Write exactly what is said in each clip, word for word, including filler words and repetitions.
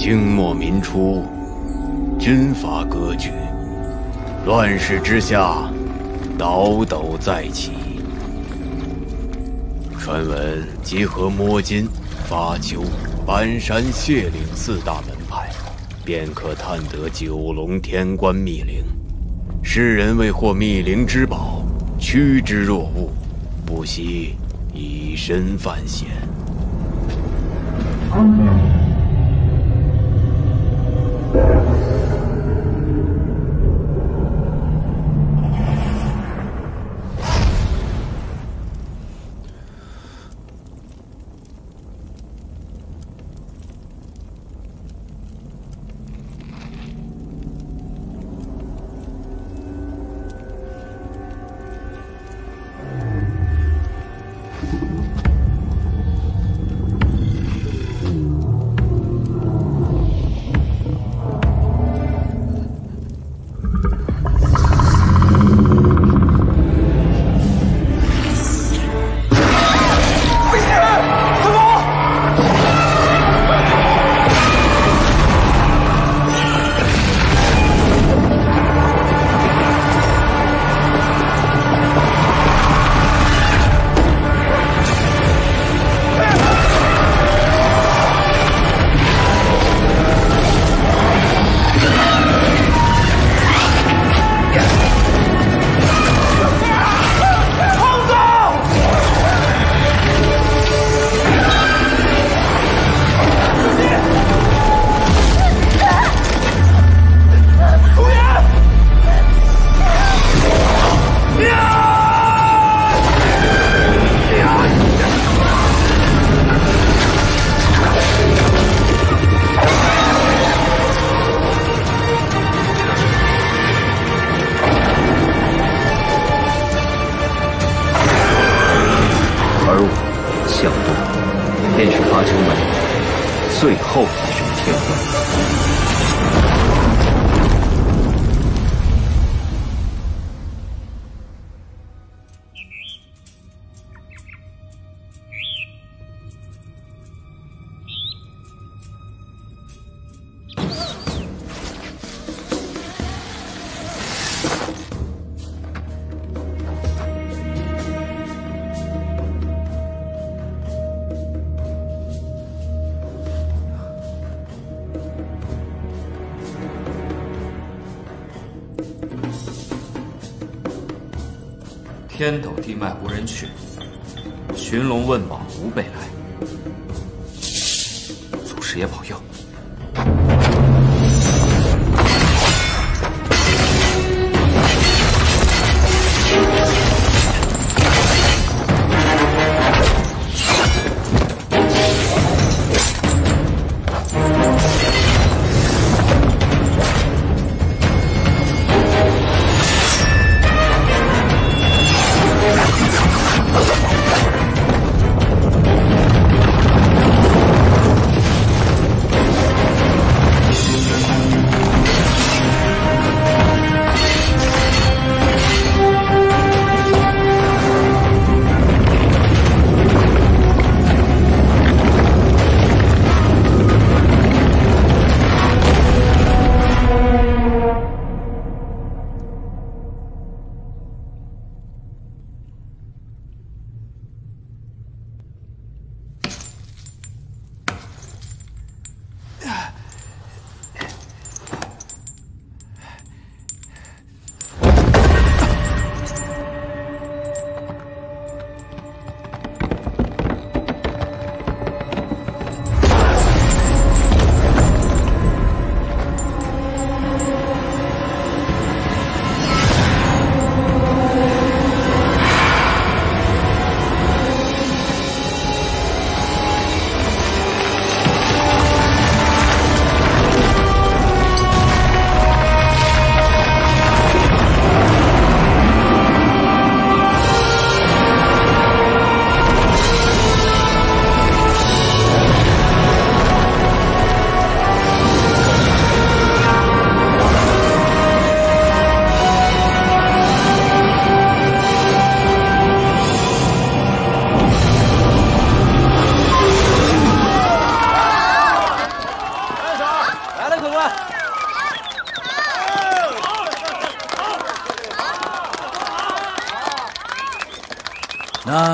清末民初，军阀割据，乱世之下，倒斗再起。传闻集合摸金、发丘、搬山、谢岭四大门派，便可探得九龙天官密灵。世人为获密灵之宝，趋之若鹜，不惜以身犯险。 天斗地脉无人去，寻龙问宝无北来。祖师爷保佑！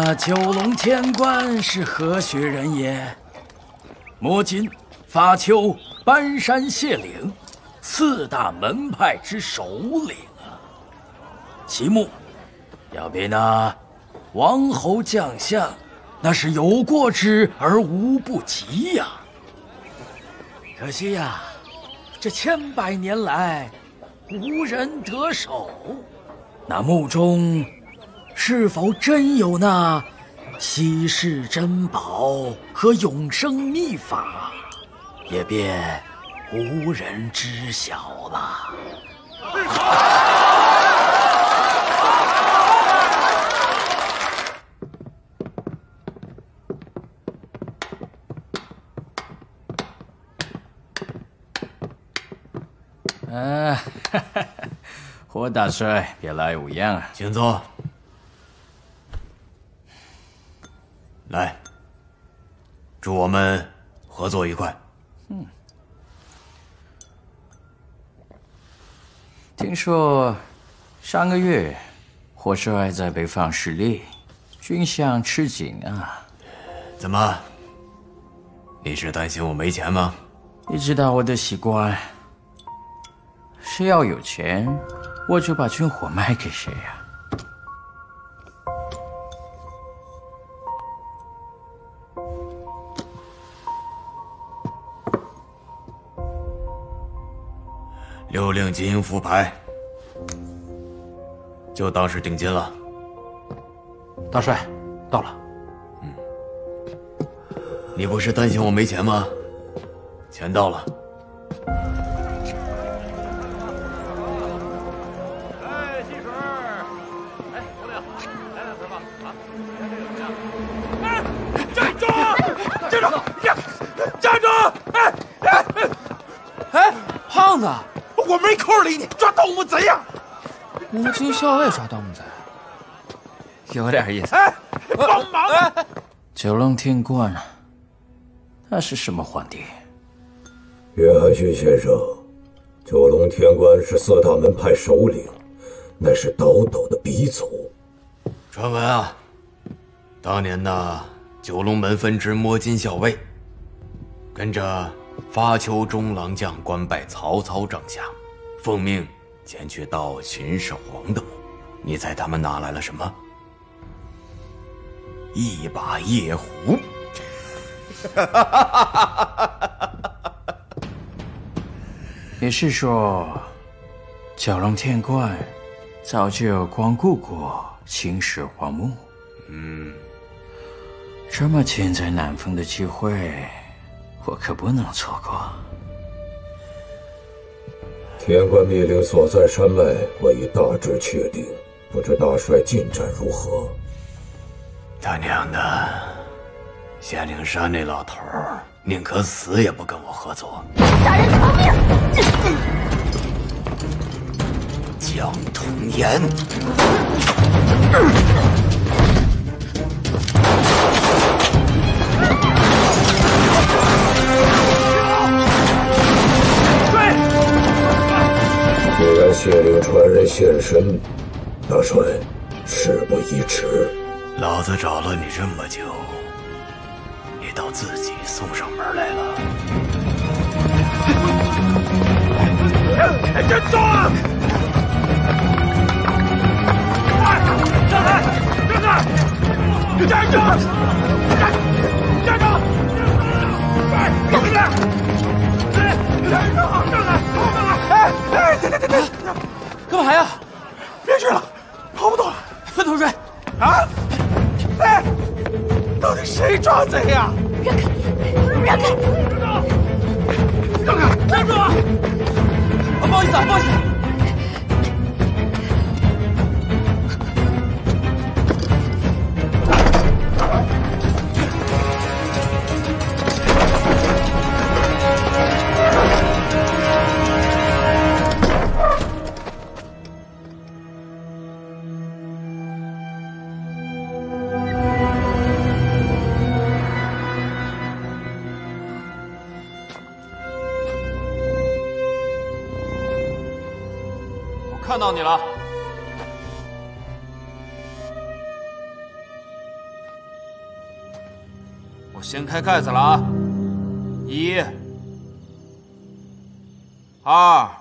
那九龙天官是何许人也？魔金、发丘、搬山谢岭，四大门派之首领啊。其目，要比那王侯将相，那是有过之而无不及呀。可惜呀，这千百年来无人得手。那墓中是否真有那稀世珍宝和永生秘法，也便无人知晓了。 啊，哈哈，霍大帅，别来无恙啊！ 请坐。来，祝我们合作愉快。 嗯。听说上个月霍帅在北方失利，军饷吃紧啊。 怎么？你是担心我没钱吗？ 你知道我的习惯。谁要有钱，我就把军火卖给谁呀、 啊？六令金银符牌，就当是定金了。 大帅，到了。 嗯，你不是担心我没钱吗？钱到了。 胖子，我没空理你，抓盗墓贼呀！ 吴京校尉抓盗墓贼， 有点意思。 哎，帮忙啊！ 九龙天官，他是什么皇帝？ 约翰逊先生，九龙天官是四大门派首领，乃是倒斗的鼻祖。 传闻啊，当年那九龙门分支摸金校尉，跟着发丘中郎将官拜曹操帐下，奉命前去盗秦始皇的墓。你猜他们拿来了什么？一把夜壶。 你是说，九龙天官早就光顾过秦始皇墓？ 嗯， 这么千载难逢的机会，我可不能错过。 天官密令所在山脉，我已大致确定，不知大帅进展如何？ 他娘的，仙灵山那老头儿宁可死也不跟我合作。 杀人偿命！ 江童言。 既然谢灵传人现身，大帅，事不宜迟。 老子找了你这么久，你倒自己送上门来了。 站住！站开！站开！站住！站站住！快，走开！站住！站开！站开！哎哎，停停停停！ 干嘛呀？ 别去了，跑不动了。 分头追！ 啊！哎，到底谁抓贼呀？ 让开！ 让开！ 站住！啊，不好意思啊，不好意思。 看到你了。 掀开盖子了啊！一、二。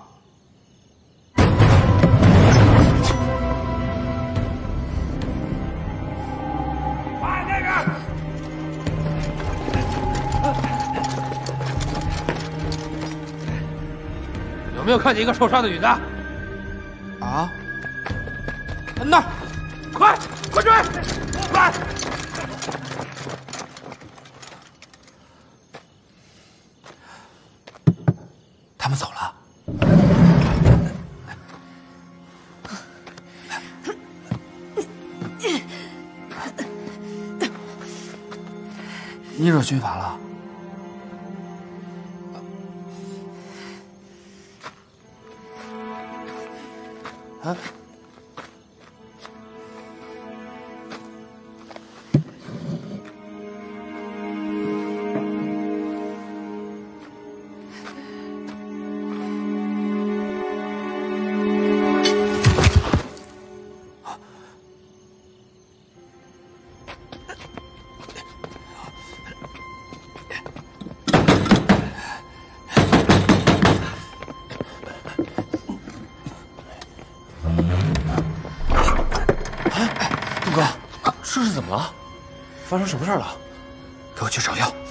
有没有看见一个受伤的女的？ 啊？那儿， 快，快追！快！ 他们走了。你惹军阀了？ 啊！ 这是怎么了？发生什么事了？ 给我去找药。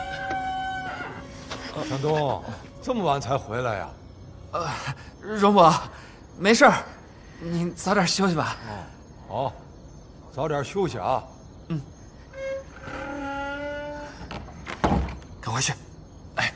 向东，这么晚才回来呀？ 呃，荣伯，没事儿，你早点休息吧。 哦，好，早点休息啊。 嗯。赶快去。哎。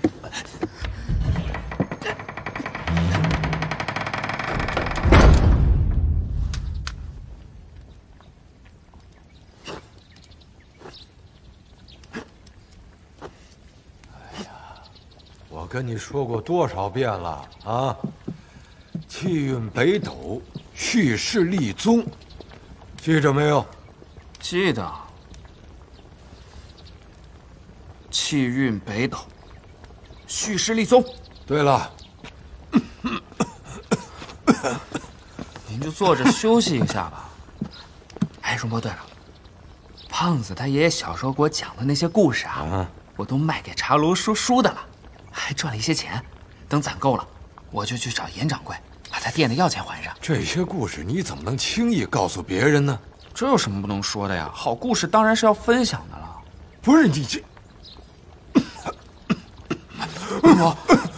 我跟你说过多少遍了啊！气运北斗，蓄势立宗，记着没有？ 记得。气运北斗，蓄势立宗。 对了， 您就坐着休息一下吧。哎，荣伯，对了，胖子他爷爷小时候给我讲的那些故事啊，啊我都卖给茶楼说书的了。 还赚了一些钱，等攒够了，我就去找严掌柜，把他店的药钱还上。 这些故事你怎么能轻易告诉别人呢？ 这有什么不能说的呀？好故事当然是要分享的了。 不是你这， 我，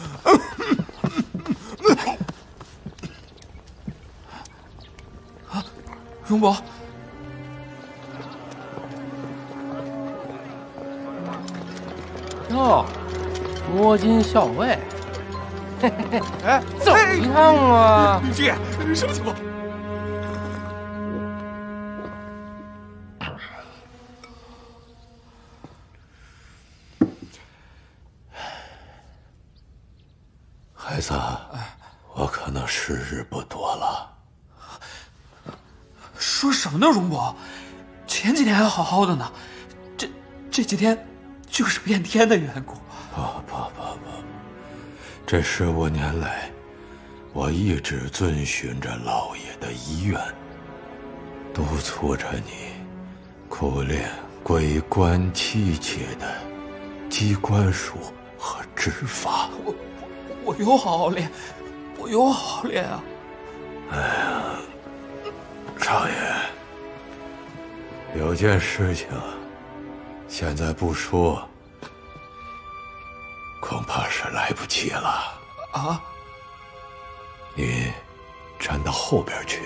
啊，荣伯。 哟，摸金校尉，嘿嘿嘿，哎，走一趟啊！ 爹，什么情况？ 孩子，我可能时日不多了。 说什么呢，荣伯？前几天还好好的呢，这这几天。 就是变天的缘故。 不不不不，这十五年来，我一直遵循着老爷的遗愿，督促着你苦练鬼关七切的机关术和指法。 我我有好好练，我有好好练啊！ 哎呀，少爷，有件事情。 现在不说，恐怕是来不及了。 啊！ 你站到后边去。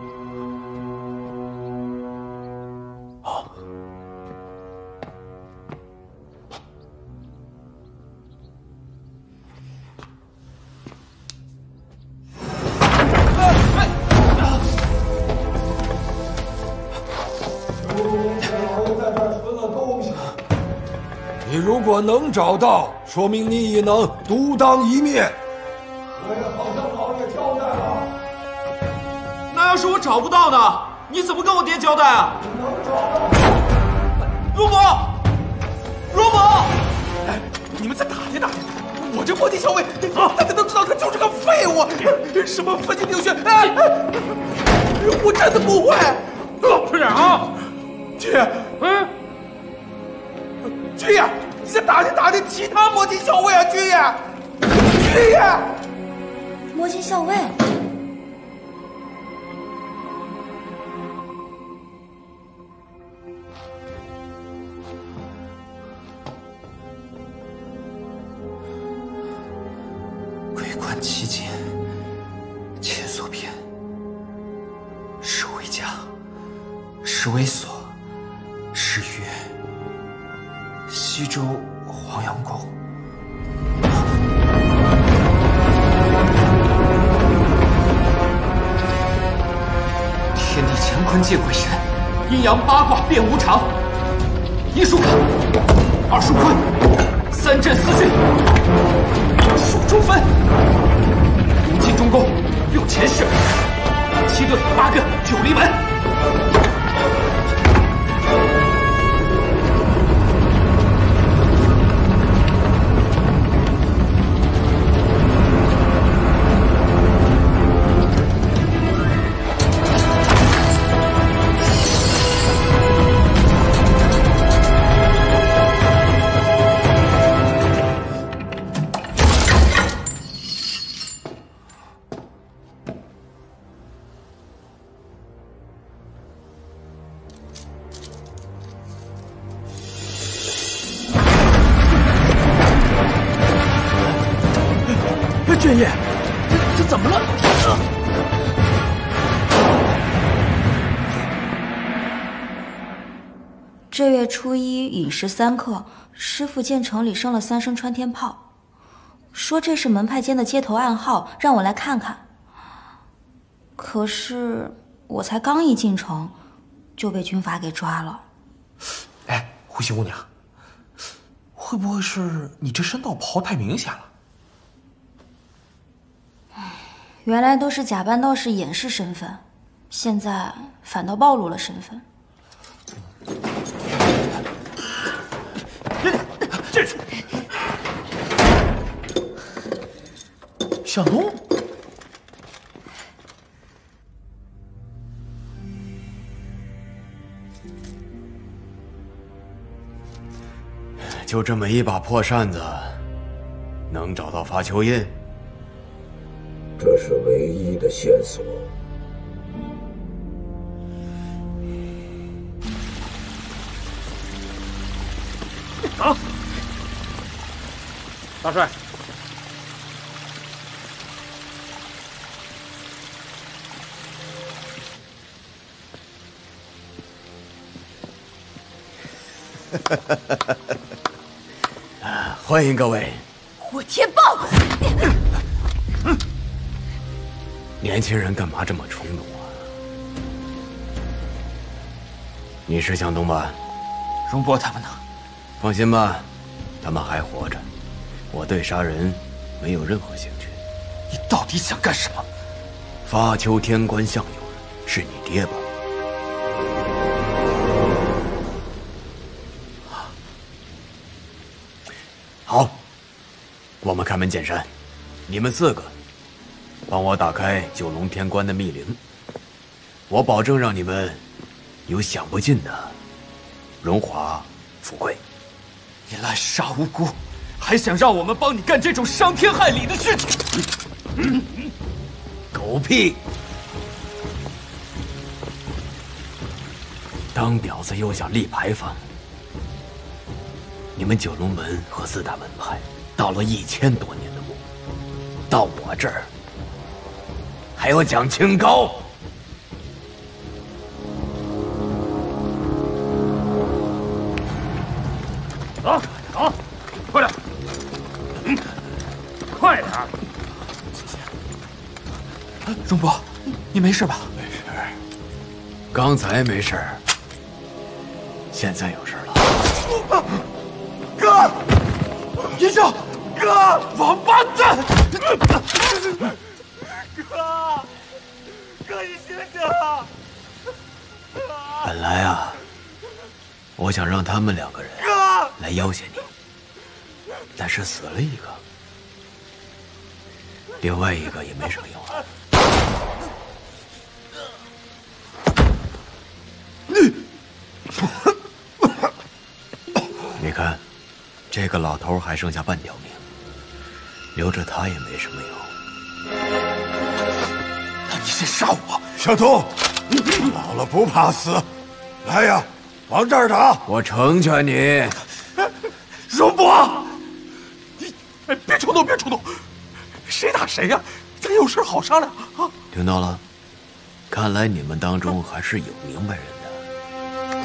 好。你如果能找到，说明你已能独当一面。我也好像老爷交代了。 那要是我找不到呢？你怎么跟我爹交代啊？ 能找到。 荣伯，荣伯， 哎，你们再打听打听，我这摸金校尉，大家都知道他就是个废物，什么分金定穴，哎，我真的不会。 老实点啊！ 爹， 嗯。 爹。 去呀！先打听打听其他魔金校尉啊，去呀！去呀！ 魔金校尉。 奇景，前所篇，是为家，是为所，是于西周黄阳宫。天地乾坤借鬼神，阴阳八卦变无常。一书坎，二书坤，三震四巽，数中分。 五进中宫，六前世，七对八艮九离门。 玄爷，这这怎么了？啊、 这月初一饮食三刻，师傅见城里生了三声穿天炮，说这是门派间的接头暗号，让我来看看。可是我才刚一进城，就被军阀给抓了。 哎，呼吸姑娘，会不会是你这身道袍太明显了？ 原来都是假扮道士掩饰身份，现在反倒暴露了身份。 进去。小东， 就这么一把破扇子，能找到发球印？ 这是唯一的线索。 走，大帅。 啊，欢迎各位。 我天豹。 年轻人干嘛这么冲动啊？你是向东吧？ 荣波他们呢？ 放心吧，他们还活着。我对杀人没有任何兴趣。 你到底想干什么？ 发丘天官相友是你爹吧？好，我们开门见山，你们四个。 帮我打开九龙天关的密灵，我保证让你们有享不尽的荣华富贵。 你滥杀无辜，还想让我们帮你干这种伤天害理的事情？ 嗯、狗屁！当婊子又想立牌坊，你们九龙门和四大门派盗了一千多年的墓，到我这儿。 还要讲清高， 走走，快点，嗯，快点！ 荣伯，你没事吧？ 没事，刚才没事，现在有事了。 哥， 医生， 哥， 王八蛋！ 哥，哥，你醒醒啊！ 本来啊，我想让他们两个人来要挟你，但是死了一个，另外一个也没什么用了。你看， 这个老头还剩下半条命，留着他也没什么用。 那你先杀我！ 小东，老了不怕死，来呀，往这儿打！ 我成全你。 荣伯，你哎，别冲动，别冲动，谁打谁呀？咱有事好商量啊！ 听到了，看来你们当中还是有明白人的。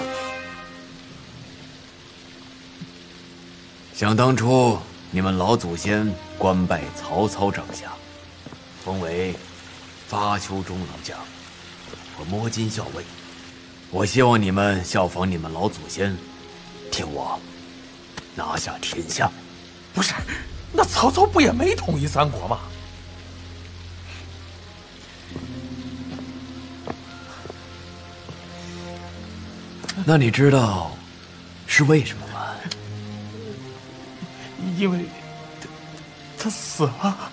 想当初，你们老祖先官拜曹操帐下，封为发丘中郎将和摸金校尉。我希望你们效仿你们老祖先，替我拿下天下。 不是，那曹操不也没统一三国吗？ 那你知道是为什么吗？ 因为他他死了。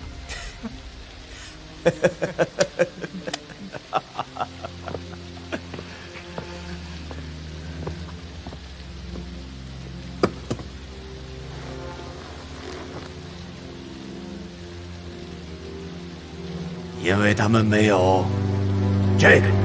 因为他们没有这个。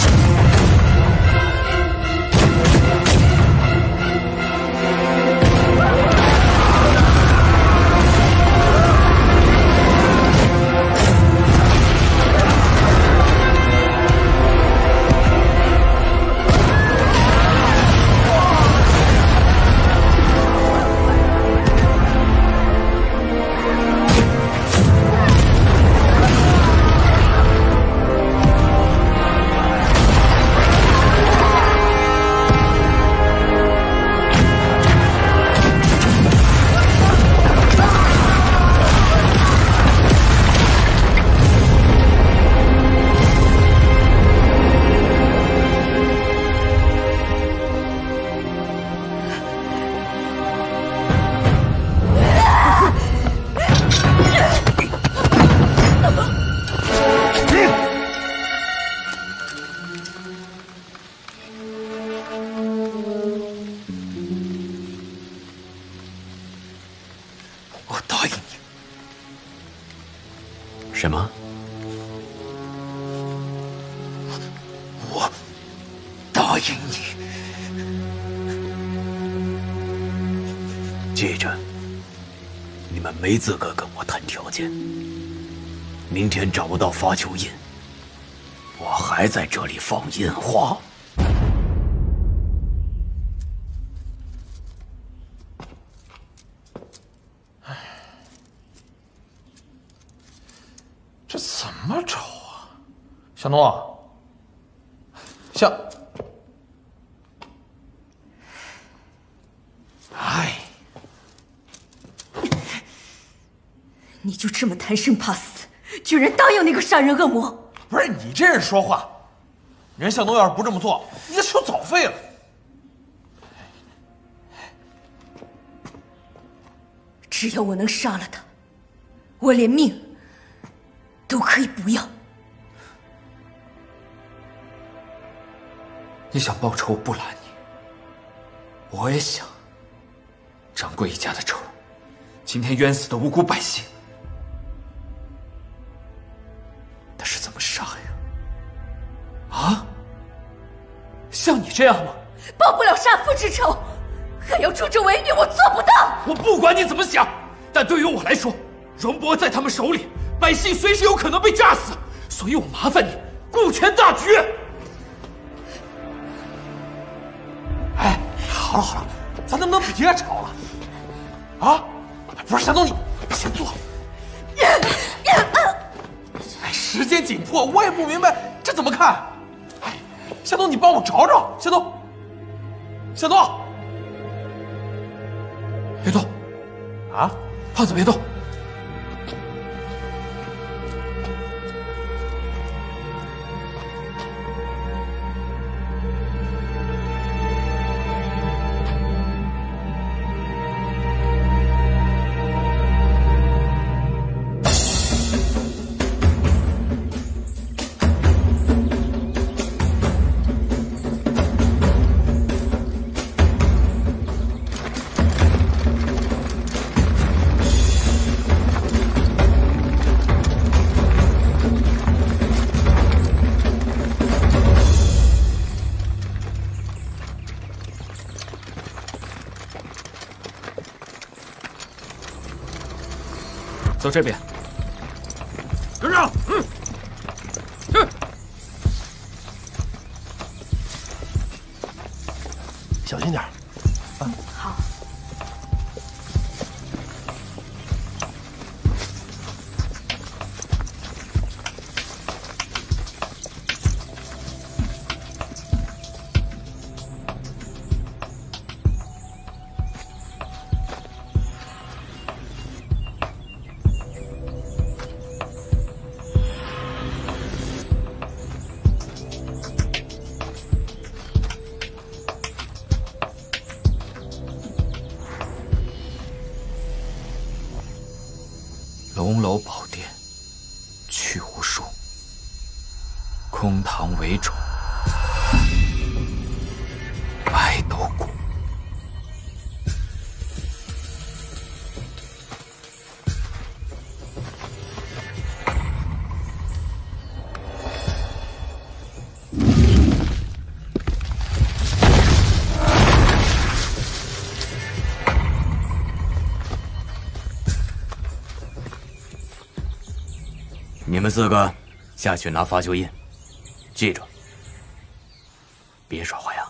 什么？ 我答应你。 记着，你们没资格跟我谈条件。明天找不到发球印，我还在这里放烟花。 这怎么找啊？小诺，小，哎， 你就这么贪生怕死，居然答应那个杀人恶魔？ 不是你这人说话，人向东要是不这么做，你的手早废了。 只要我能杀了他，我连命都可以不要。 你想报仇，我不拦你。我也想。掌柜一家的仇，今天冤死的无辜百姓，他是怎么杀呀？啊？像你这样吗？ 报不了杀父之仇，还要助纣为虐，我做不到。 我不管你怎么想，但对于我来说，荣伯在他们手里，百姓随时有可能被炸死，所以我麻烦你顾全大局。 哎，好了好了，咱能不能别吵了？啊，不是，向东，你先坐。哎，时间紧迫，我也不明白这怎么看。哎，向东，你帮我找找。向东，向东， 别动！ 啊， 胖子别动！ 走这边。 跟上。嗯。去。 小心点。啊。 好。 龙楼宝殿，去无数，空堂为主，白斗谷。 你们四个下去拿发球印，记住，别耍花样。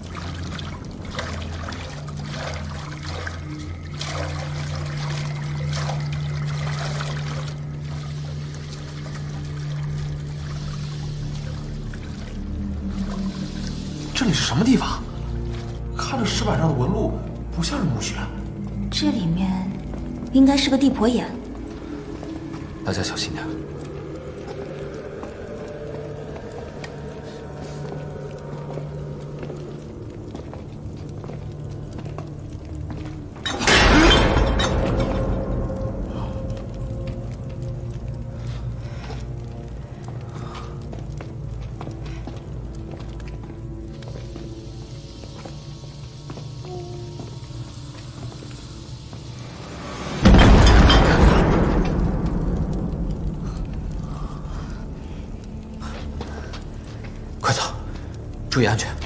这里是什么地方？看着石板上的纹路，不像是墓穴。 这里面应该是个地婆眼。 大家小心点。注意安全。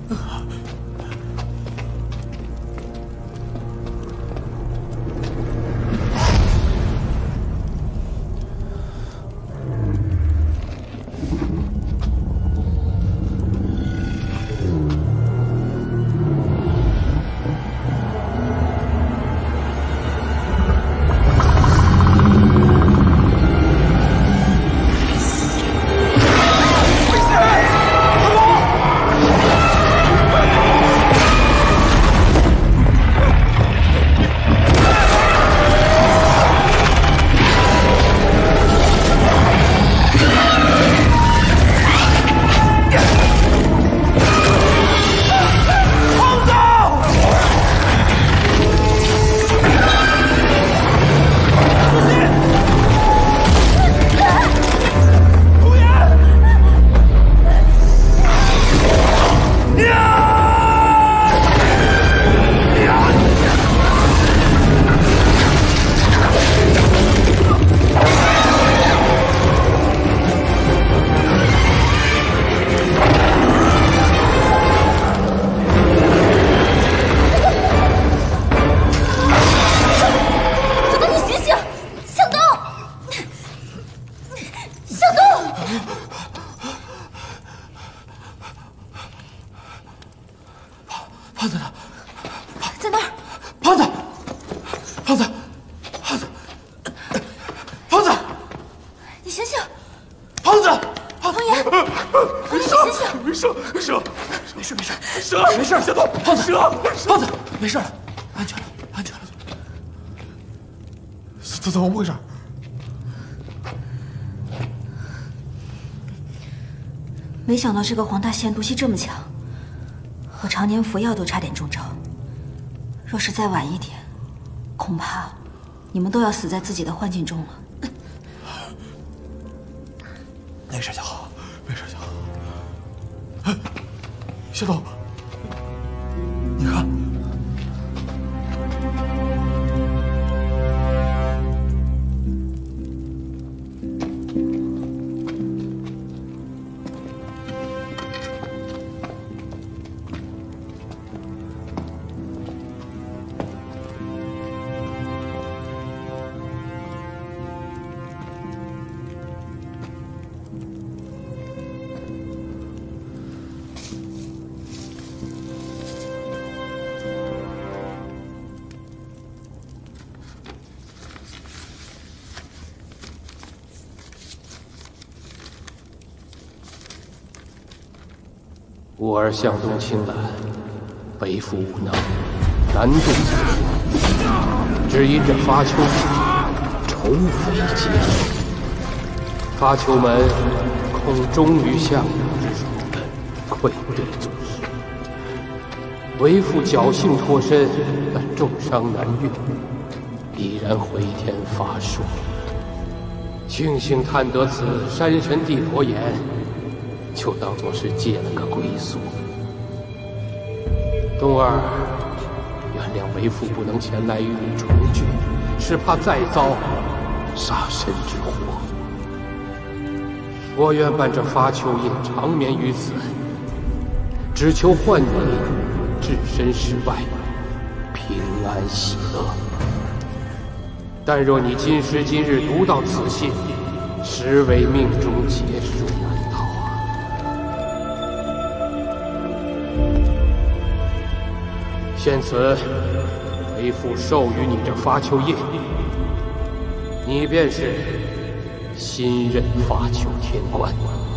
怎么回事？ 没想到这个黄大仙毒气这么强，我常年服药都差点中招。若是再晚一点，恐怕你们都要死在自己的幻境中了。 没事就好，没事就好。哎，小东，你看。 吾儿向东青蓝，为父无能，难渡此河，只因这发丘仇匪结盟，发丘门恐终于相之手，愧对祖师。为父侥幸脱身，但重伤难愈，已然回天发术。庆幸探得此山神地佛言，就当作是借了个归宿。东儿，原谅为父不能前来与你重聚，是怕再遭杀身之祸。我愿伴这发丘夜长眠于此，只求唤你置身事外，平安喜乐。但若你今时今日读到此信，实为命中劫数难逃啊！现此，为父授予你这发丘印，你便是新任发丘天官。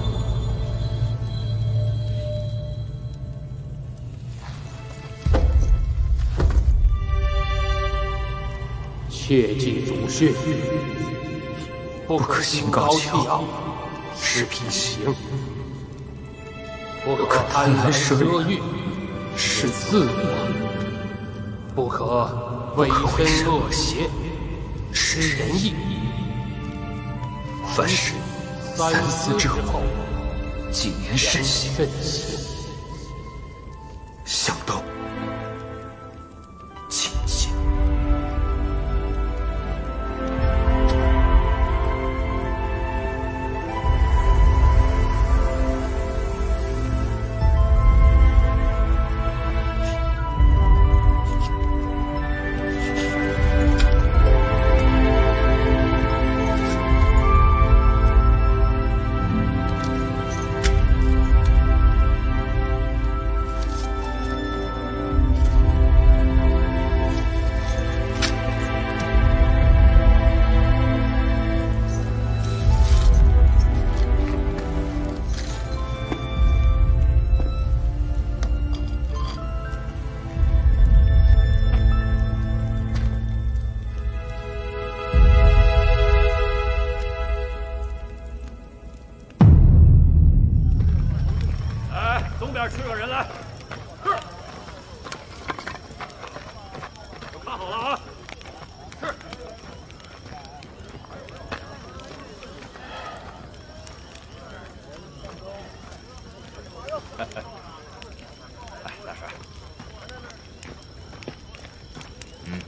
切记祖训，不可心高气傲，失品行；不可贪婪奢欲，是自我；不可为身恶邪，失仁义。 凡事三思之后，谨言慎行。向东，请进。 去个人来，是。都看好了啊！是。哎哎，哎，大帅。嗯。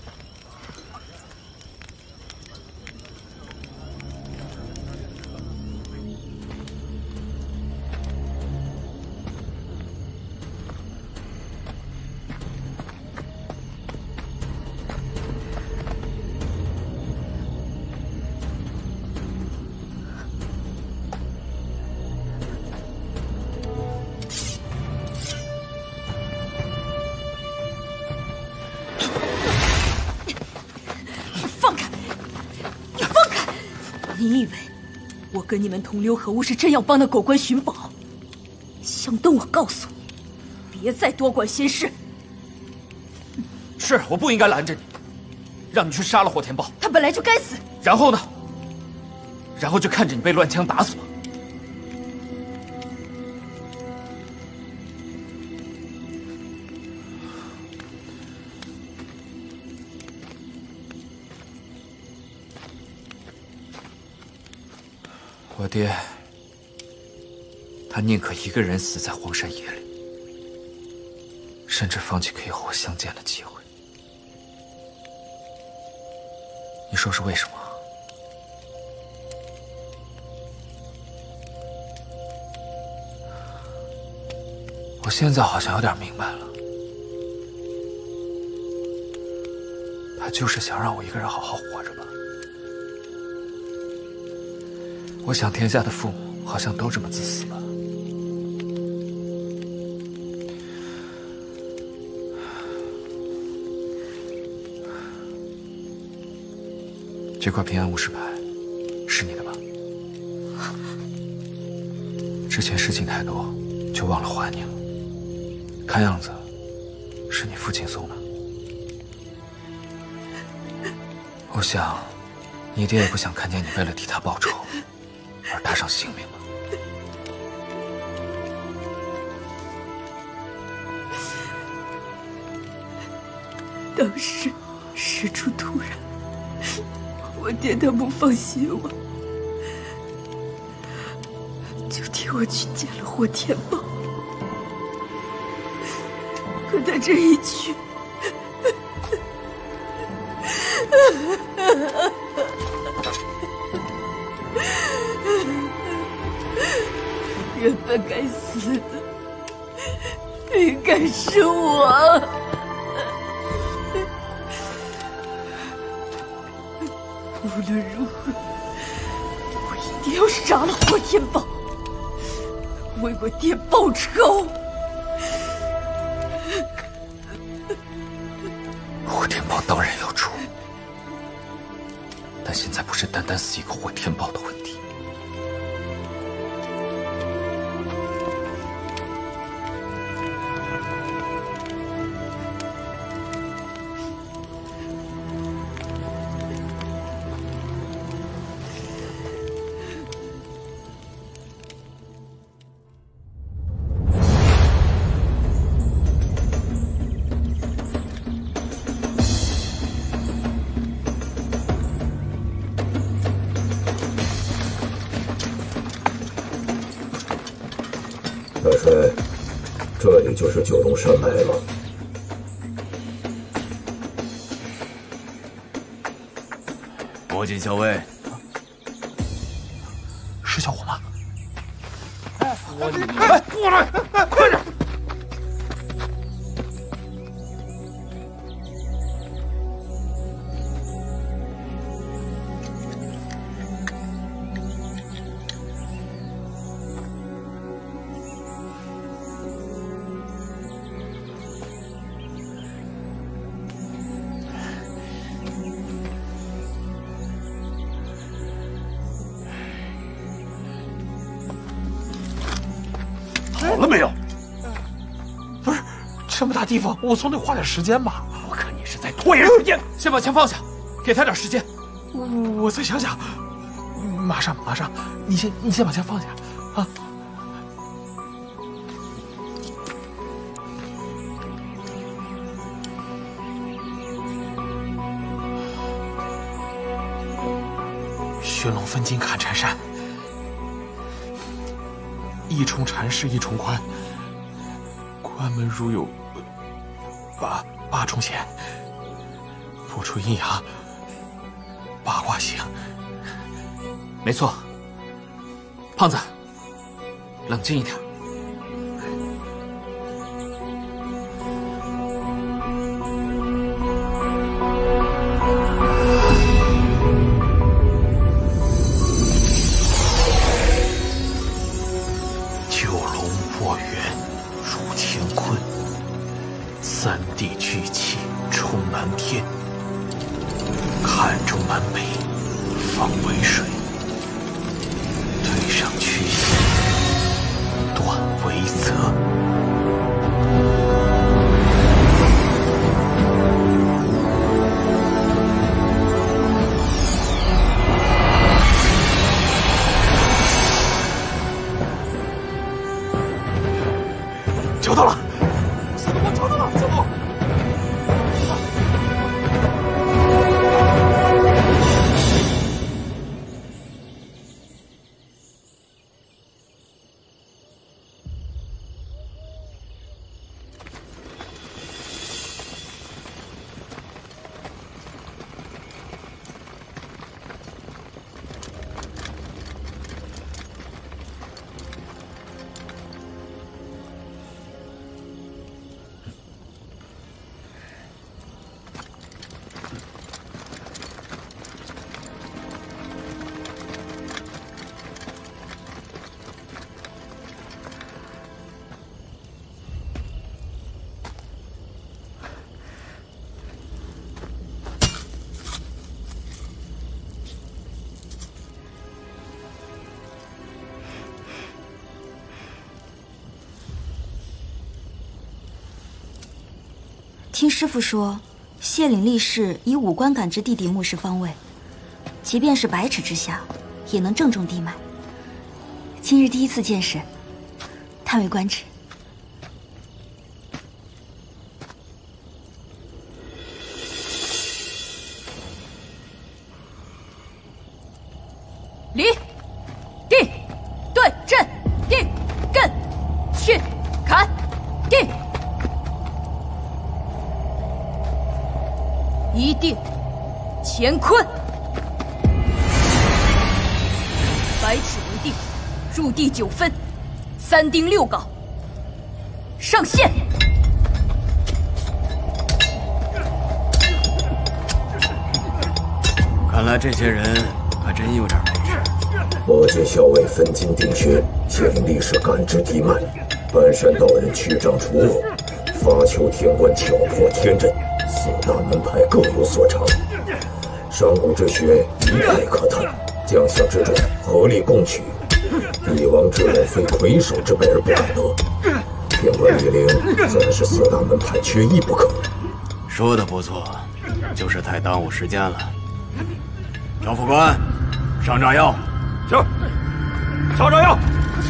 你以为我跟你们同流合污是这样帮的狗官寻宝？向东，我告诉你，别再多管闲事。 是我不应该拦着你，让你去杀了霍天豹。 他本来就该死。 然后呢？然后就看着你被乱枪打死了。 我爹，他宁可一个人死在荒山野岭，甚至放弃可以和我相见的机会。你说是为什么？我现在好像有点明白了，他就是想让我一个人好好活着吧。我想天下的父母好像都这么自私吧。这块平安无事牌是你的吧？之前事情太多，就忘了还你了。 看样子是你父亲送的。我想，你爹也不想看见你为了替他报仇而搭上性命吧。 当时事出突然，我爹他不放心我，就替我去见了霍天豹。可他这一去，原本该死的应该是我。无论如何，我一定要杀了霍天豹，为我爹报仇。 霍天豹当然要出，但现在不是单单死一个霍天豹的问题。 大帅，这里就是九龙山脉了。 魔镜校尉， 是小伙吗？ 哎，我你哎，过来，哎，快点！ 好了没有？不是这么大地方，我总得花点时间吧？我看你是在拖延时间。先把枪放下，给他点时间。我我再想想，马上马上，你先你先把枪放下啊！寻龙分金砍缠山。一重禅势一重宽，关门如有八八重险，不出阴阳八卦行。 没错，胖子，冷静一点。 三地巨气冲南天，看中南北，方为水。推上去西，断为泽。找到了！我找到了，小龙。 听师傅说，谢岭立誓以五官感知地底墓室方位，即便是百尺之下，也能正中地脉。今日第一次见识，叹为观止。 离，定，对，阵，定，艮，去，砍，定，一定，乾坤，百尺为定，入地九分，三丁六镐，上线。 看来这些人还真有点本事。 魔界校尉分金定穴，谢岭立誓感知地脉，半山道人驱瘴除恶，发丘天棺巧破天阵，四大门派各有所长。上古之学一概可探，将相之众合力共取。帝王之人非魁首之辈而不可得，天官密灵自然是四大门派缺一不可。 说的不错，就是太耽误时间了。张副官，上炸药。 是，上炸药。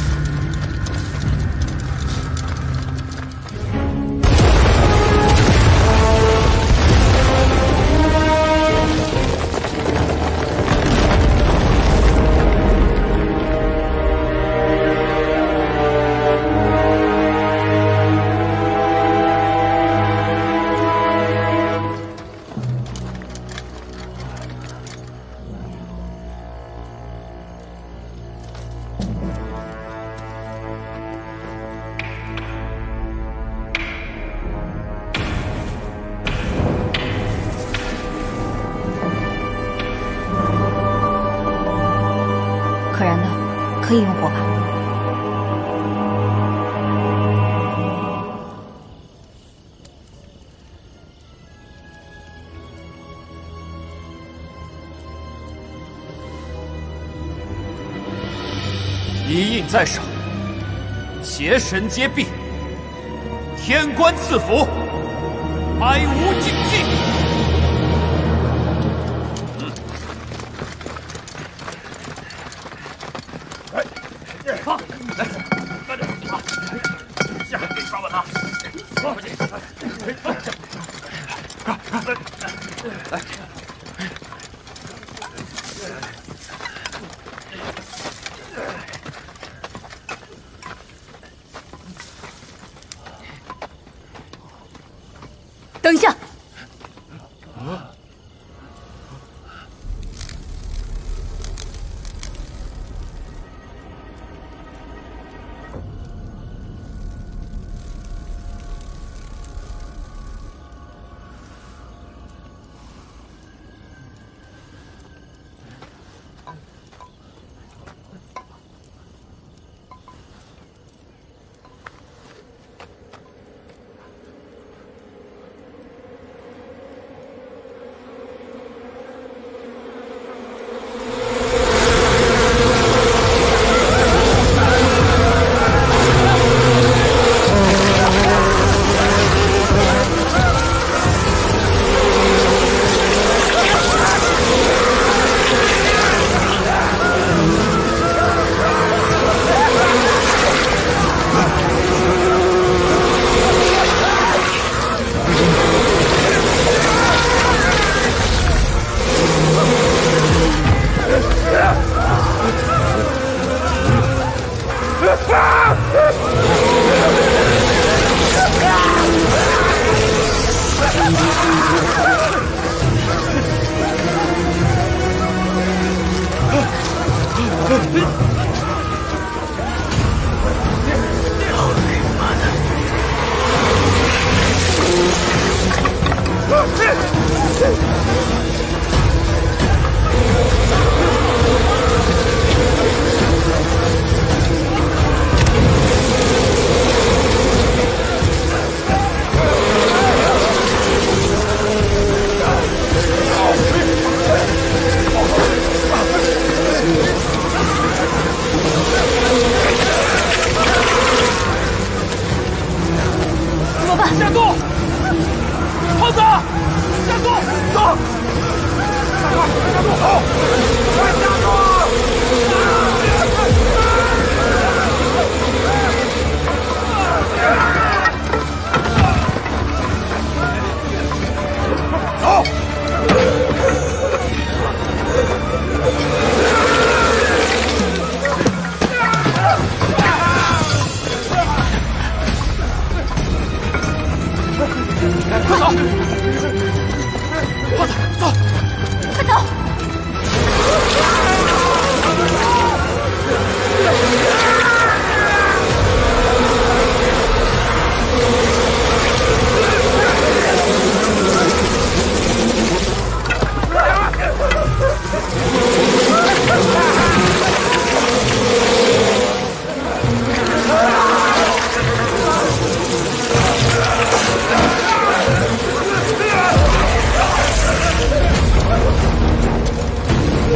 可燃的，可以用火吧？ 一印在手，邪神皆毙，天官赐福，百无禁忌。放，来，慢点，好，下，给你抓稳了，放回去，来，来， 等一下。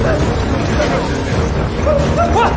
快！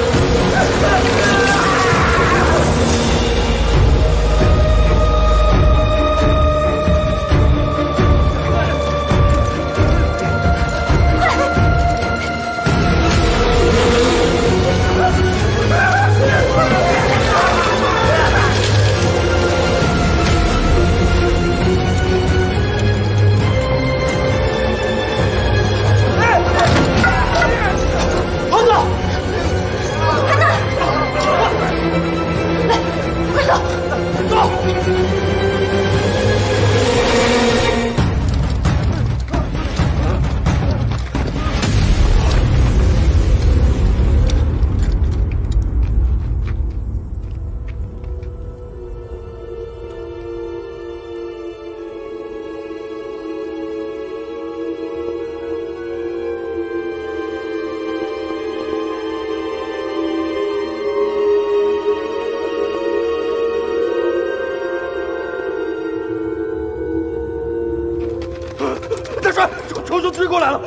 仇就追过来了！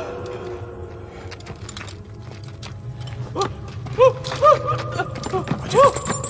快去！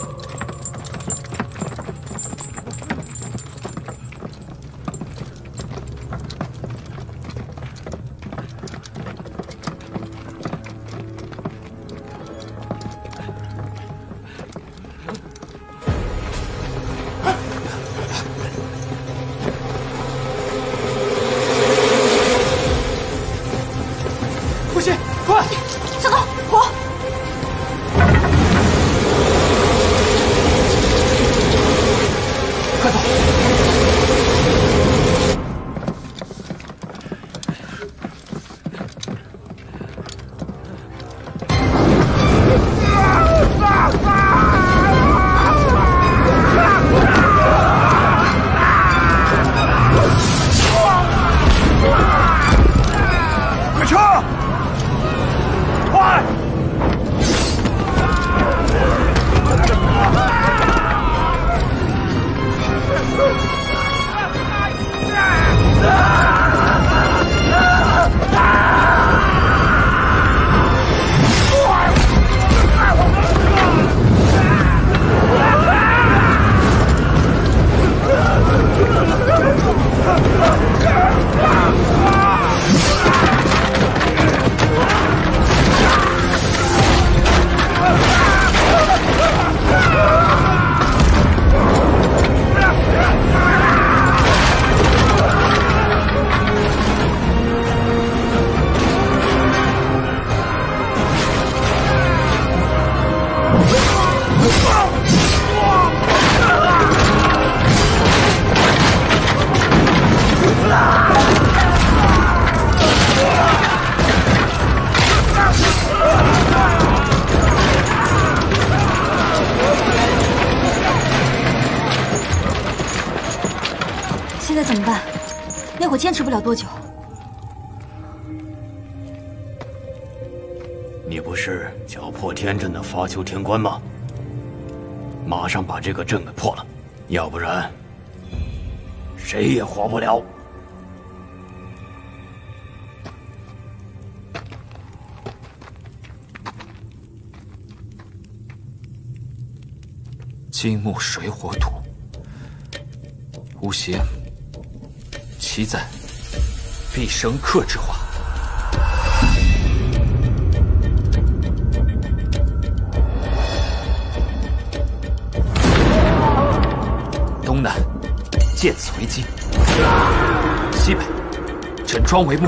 现在怎么办？那会坚持不了多久。 你不是搅破天阵的发丘天棺吗？马上把这个阵给破了，要不然谁也活不了。 金木水火土，无邪，其在必生克之化。东南见此为基，西北整庄为幕。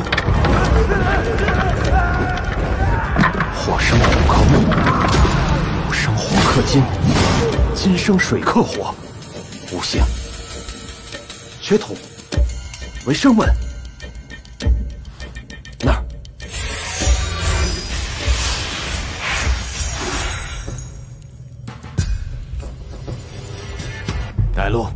火生土克木，木生火克金，金生水克火，无邪。血统为生门，那儿带路。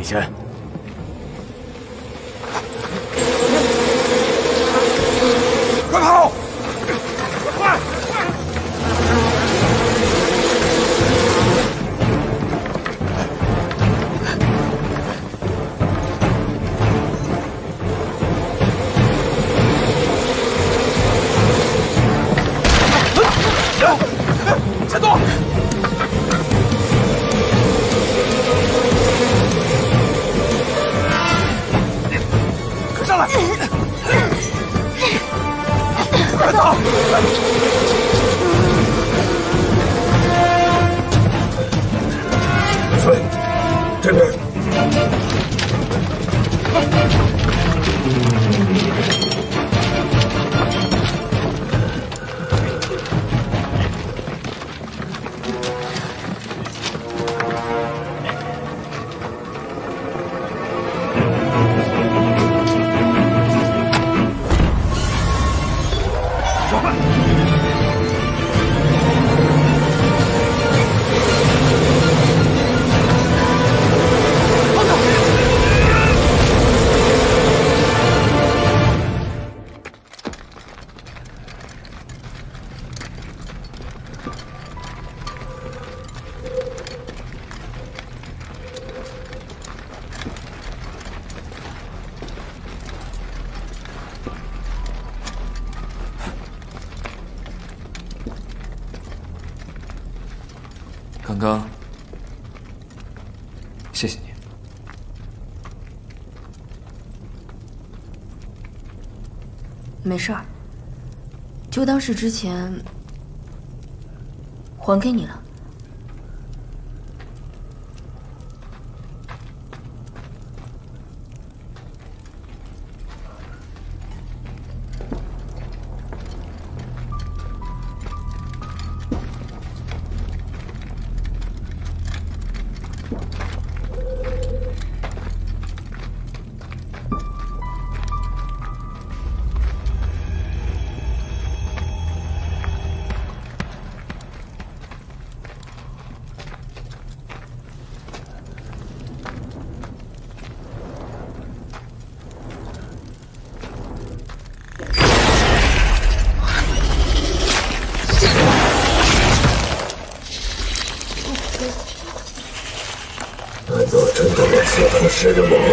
你先。 快跑！快！先动！快上来！快走！ 水，这边。 刚刚，谢谢你。 没事儿，就当是之前还给你了。难道真的要刺痛食人王？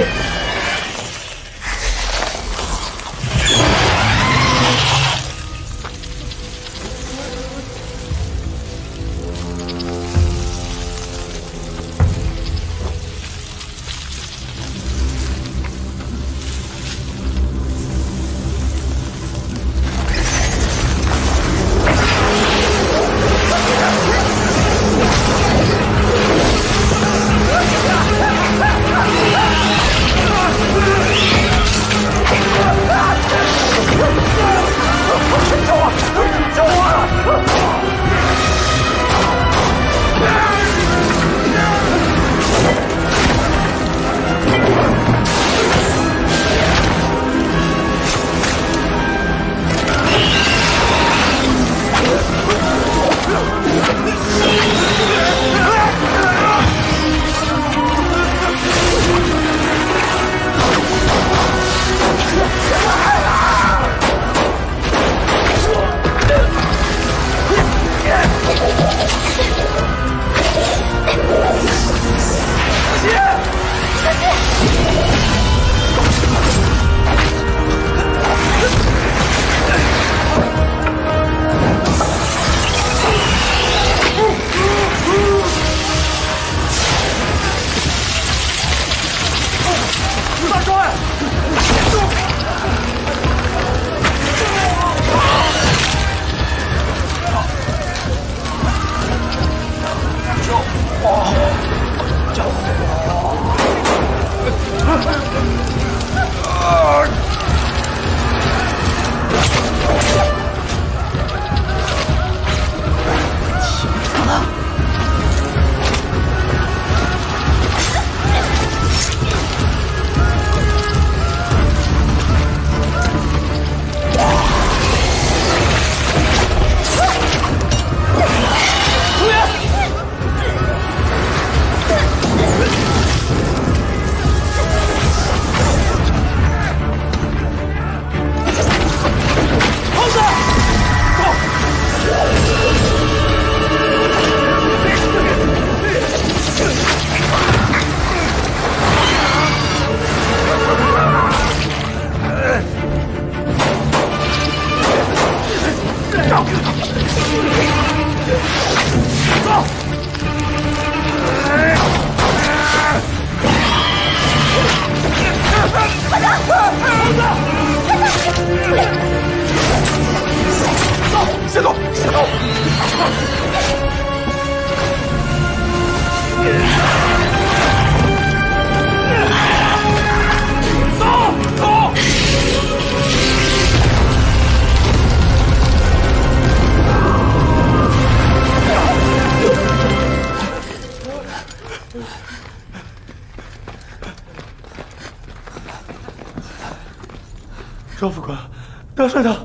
赵副官，大帅他，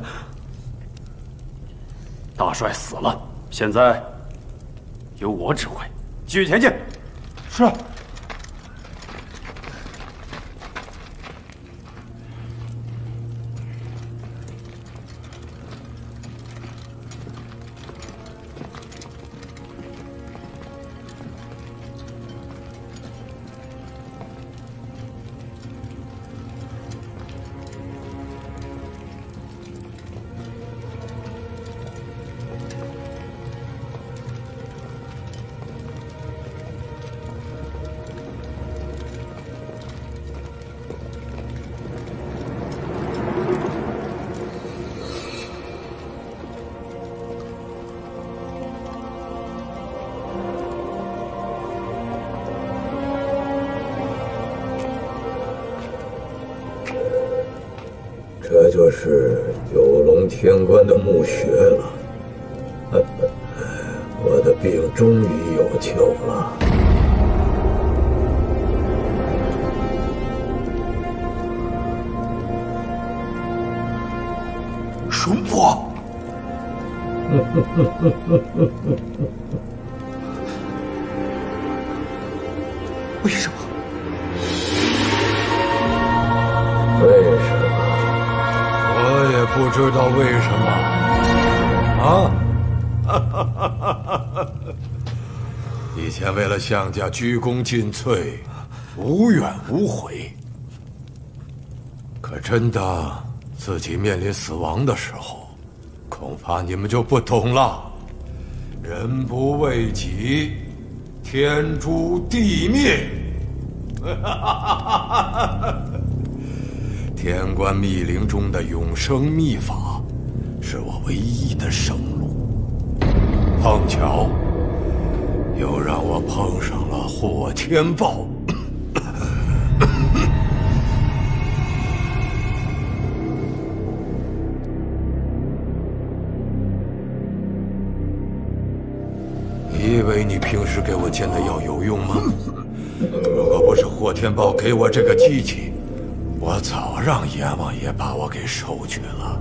大帅死了，现在由我指挥，继续前进。 是。 这就是九龙天关的墓穴了，我的病终于有救了。 神婆，为什么？ 为什么？ 我也不知道为什么。啊！以前为了项家鞠躬尽瘁，无怨无悔。可真的自己面临死亡的时候，恐怕你们就不懂了。人不为己，天诛地灭。天官密灵中的永生秘法，是我唯一的生路。碰巧，又让我碰上了霍天豹。你以为你平时给我煎的药有用吗？如果不是霍天豹给我这个机器，我早让阎王爷把我给收去了。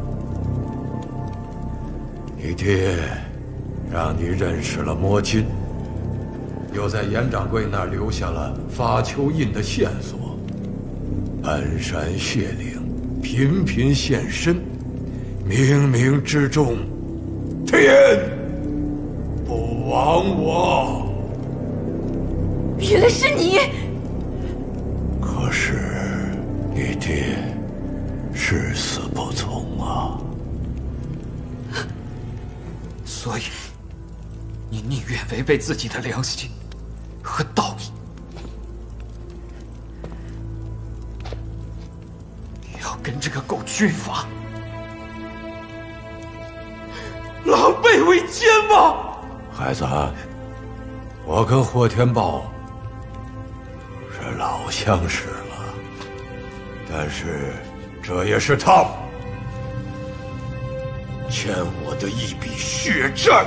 你爹让你认识了魔金，又在严掌柜那儿留下了发丘印的线索。半山血岭频频现身，冥冥之中，天不亡我。 原来是你！ 可是你爹誓死不从啊！ 所以，你宁愿违背自己的良心和道义，也要跟这个狗军阀狼狈为奸吗？ 孩子，我跟霍天豹是老相识了，但是这也是他欠我的一笔血债。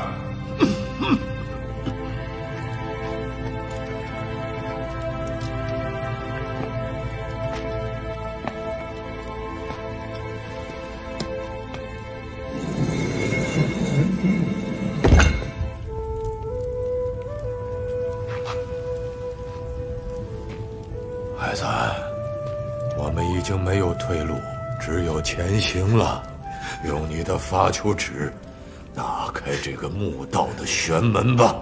孩子，我们已经没有退路，只有前行了。用你的发丘尺打开这个墓道的玄门吧。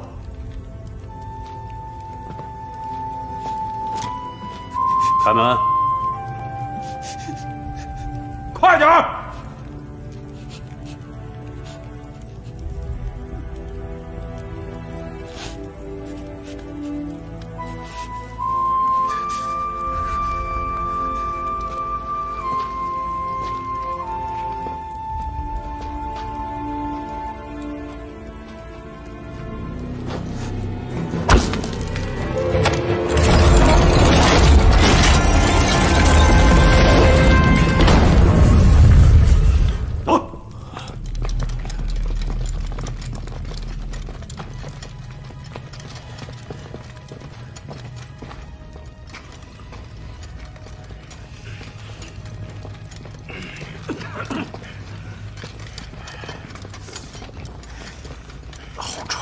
开门，快点儿！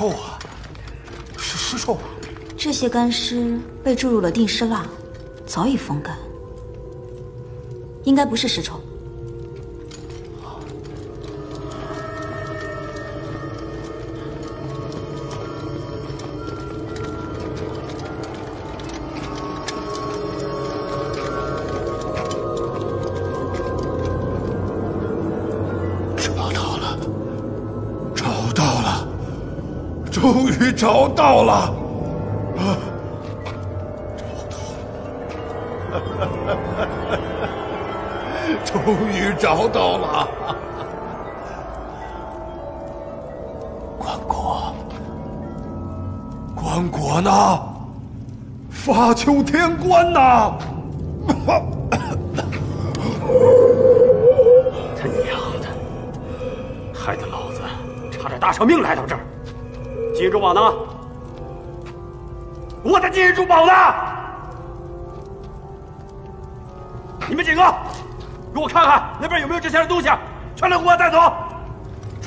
臭啊，是尸臭吧？ 这些干尸被注入了定尸蜡，早已风干，应该不是尸臭。 终于找到了，啊，找到了，终于找到了。棺椁，棺椁呢？发丘天棺呢？ 他娘的，害得老子差点搭上命来到这儿。金银珠宝呢？我的金银珠宝呢？你们几个，给我看看那边有没有值钱的东西，全都给我带走。是。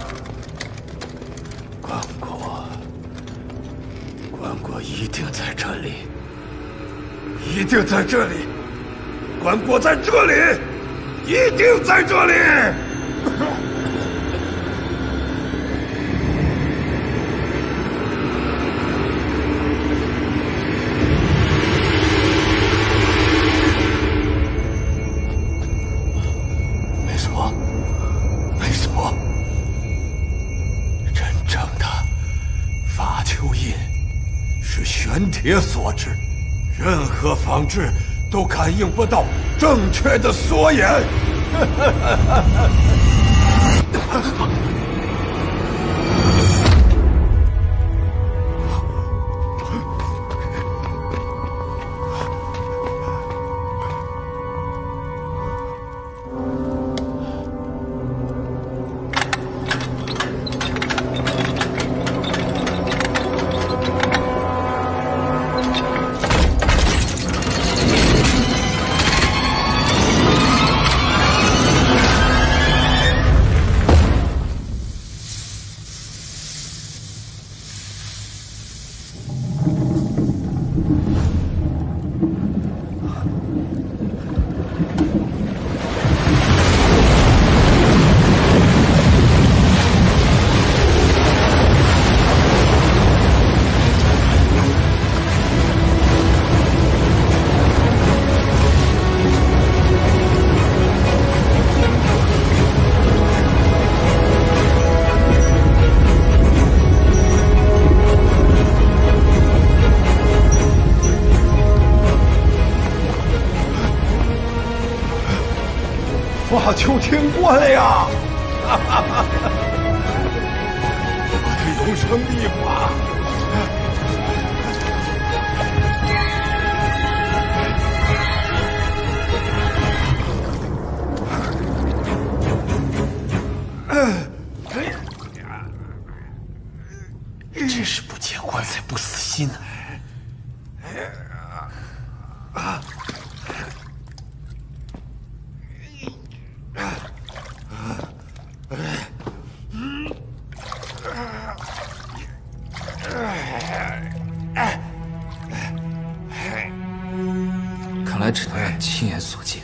棺椁，棺椁一定在这里，一定在这里，棺椁在这里，一定在这里。铁所致，任何仿制都感应不到正确的缩眼。发丘天棺呀！我的永生秘法， 真是不见棺材不死心呢。 看来只能让你亲眼所见，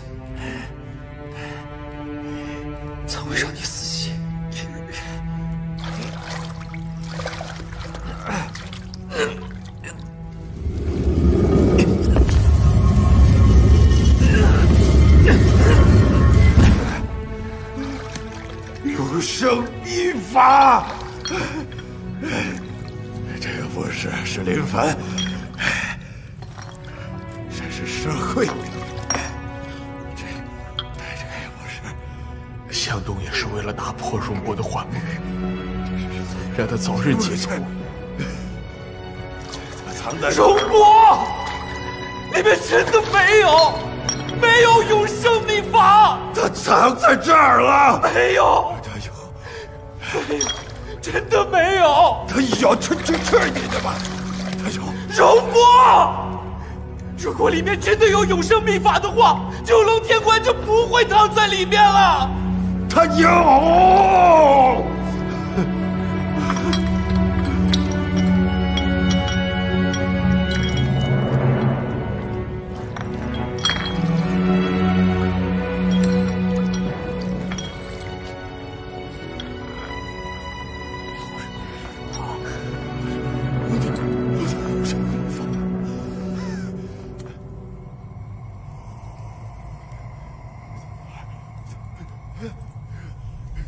才会让你死心。 永生秘法，这个不是是林凡。社会，这这也不是。 向东也是为了打破荣国的幻梦，让他早日解脱。 他藏在荣国里面真的没有，没有永生秘法。 他藏在这儿了。 没有， 他有， 没有，真的没有。 他有，去去去你的吧！他有。 荣国。如果里面真的有永生秘法的话，九龙天棺就不会躺在里面了。 他有，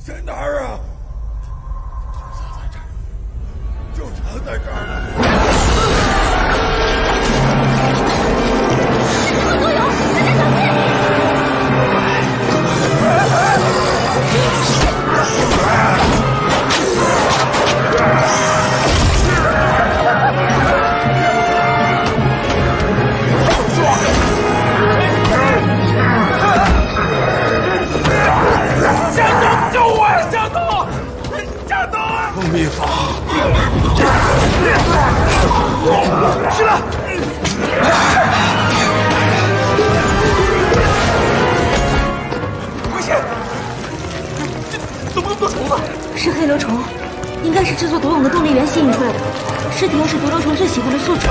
在哪儿啊？就藏在这儿了。 四处都有，大家小心！ 江东，救我呀！江东，江东啊！ 秘法， 是了。危险！这怎么那么多虫子？ 是黑流虫，应该是制作毒蛹的动力源吸引出来的。尸体又是毒瘤虫最喜欢的宿主。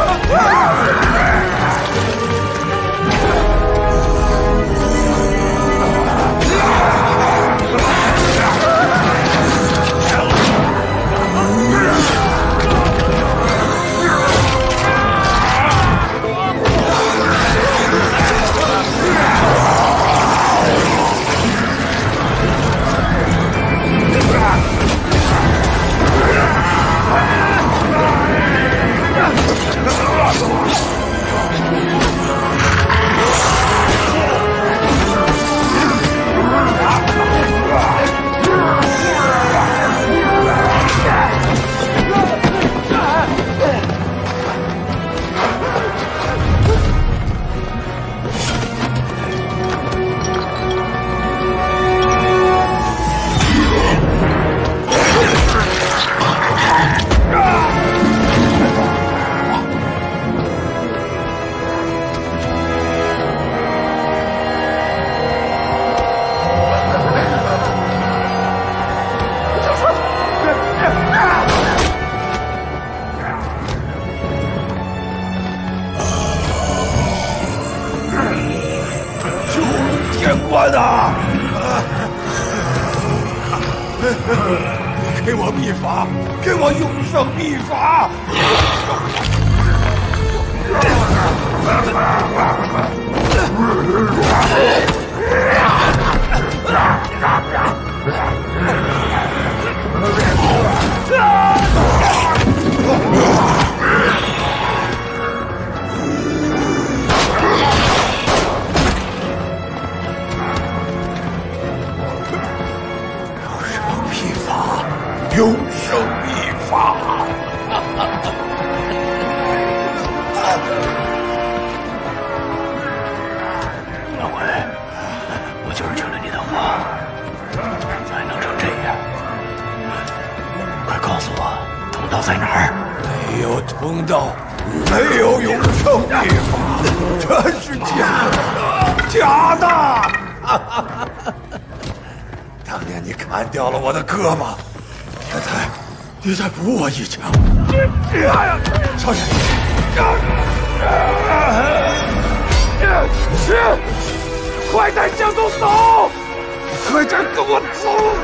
给我秘法，给我永生秘法！永生秘法， 老鬼，我就是听了你的话，才能成这样。快告诉我，通道在哪儿？ 没有通道，没有永生秘法，全是假的，假的！当年你砍掉了我的胳膊。现在，你再补我一枪！少爷， 是，快带江东走！快点跟我走！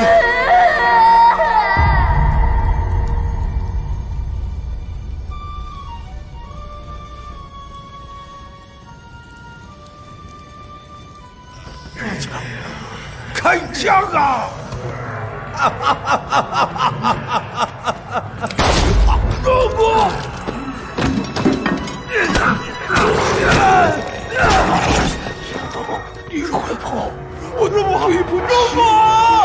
开枪啊！哈哈哈哈哈哈！如果你快跑！我的王爷不让跑！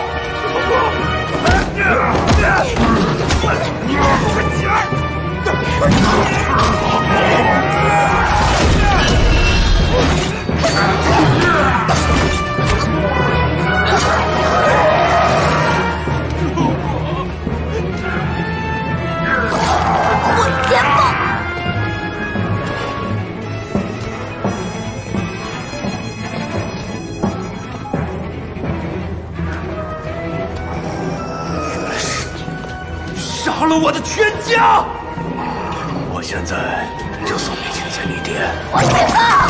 杀了我的全家！ 我现在就送你去见你爹。 我害怕。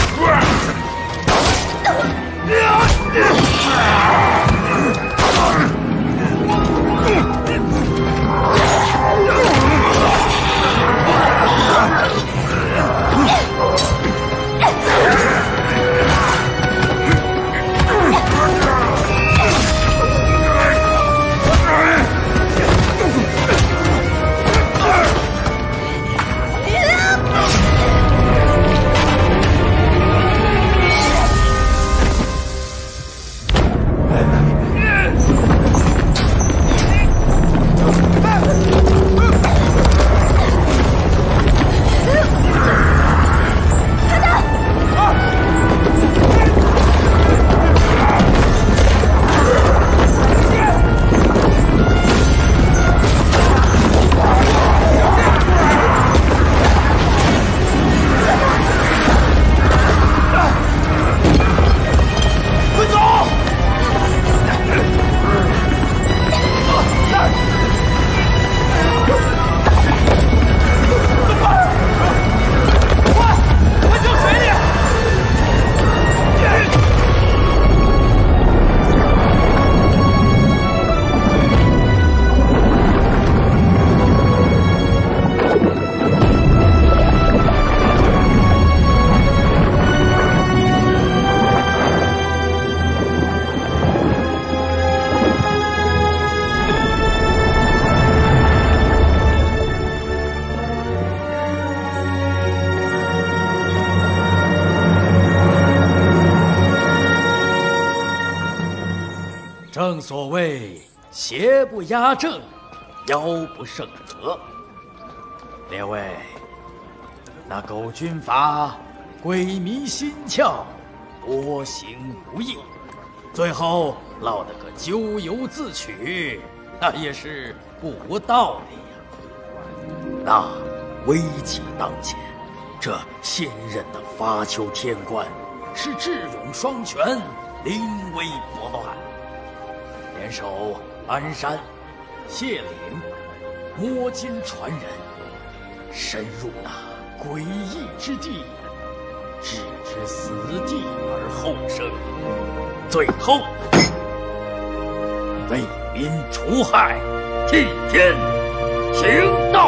邪不压正，妖不胜德。列位，那狗军阀鬼迷心窍，多行无益，最后落得个咎由自取，那也是不无道理呀。那危急当前，这现任的发丘天官是智勇双全，临危不乱，联手鞍山、谢岭、摸金传人，深入那诡异之地，置之死地而后生，最后为民除害，替天行道。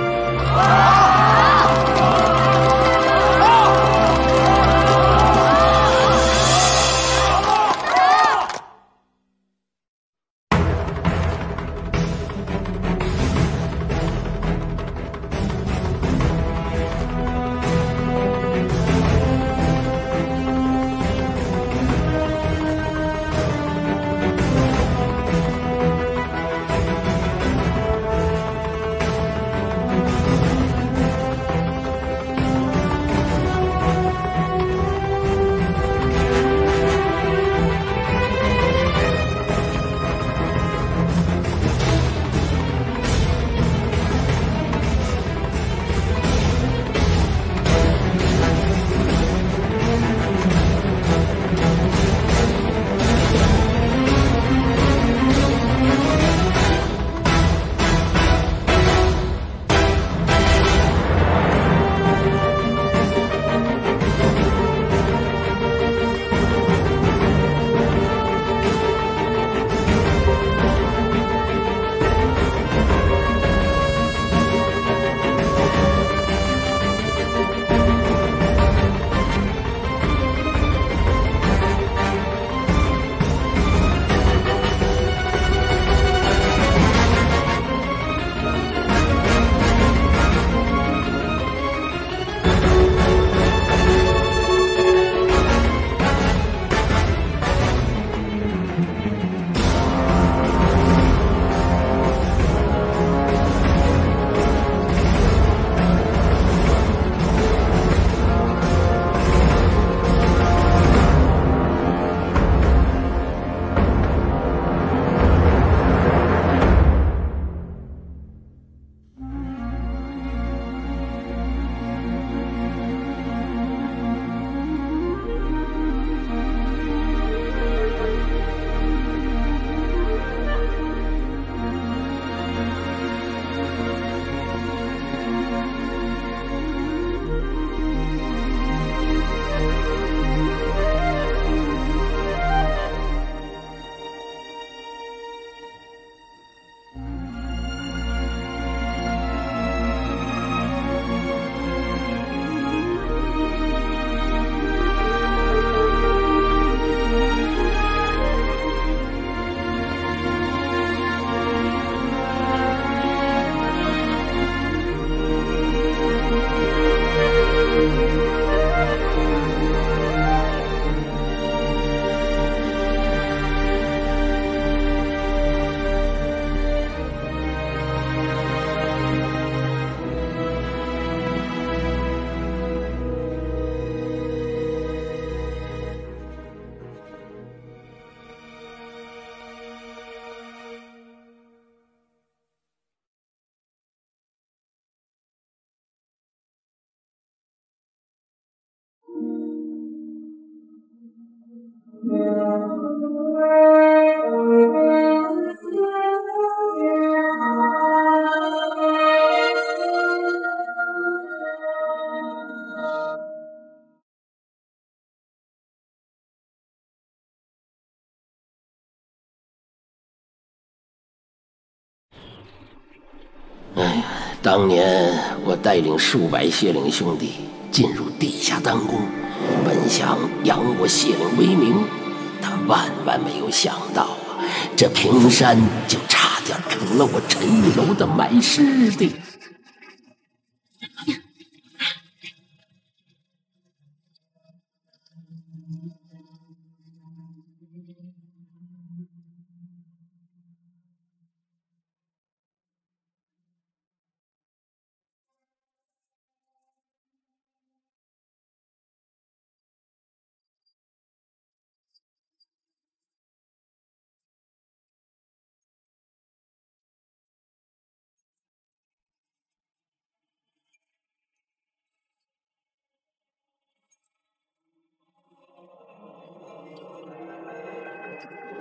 当年我带领数百谢岭兄弟进入地下丹宫，本想扬我谢岭威名，但万万没有想到啊，这平山就差点成了我陈楼的埋尸地。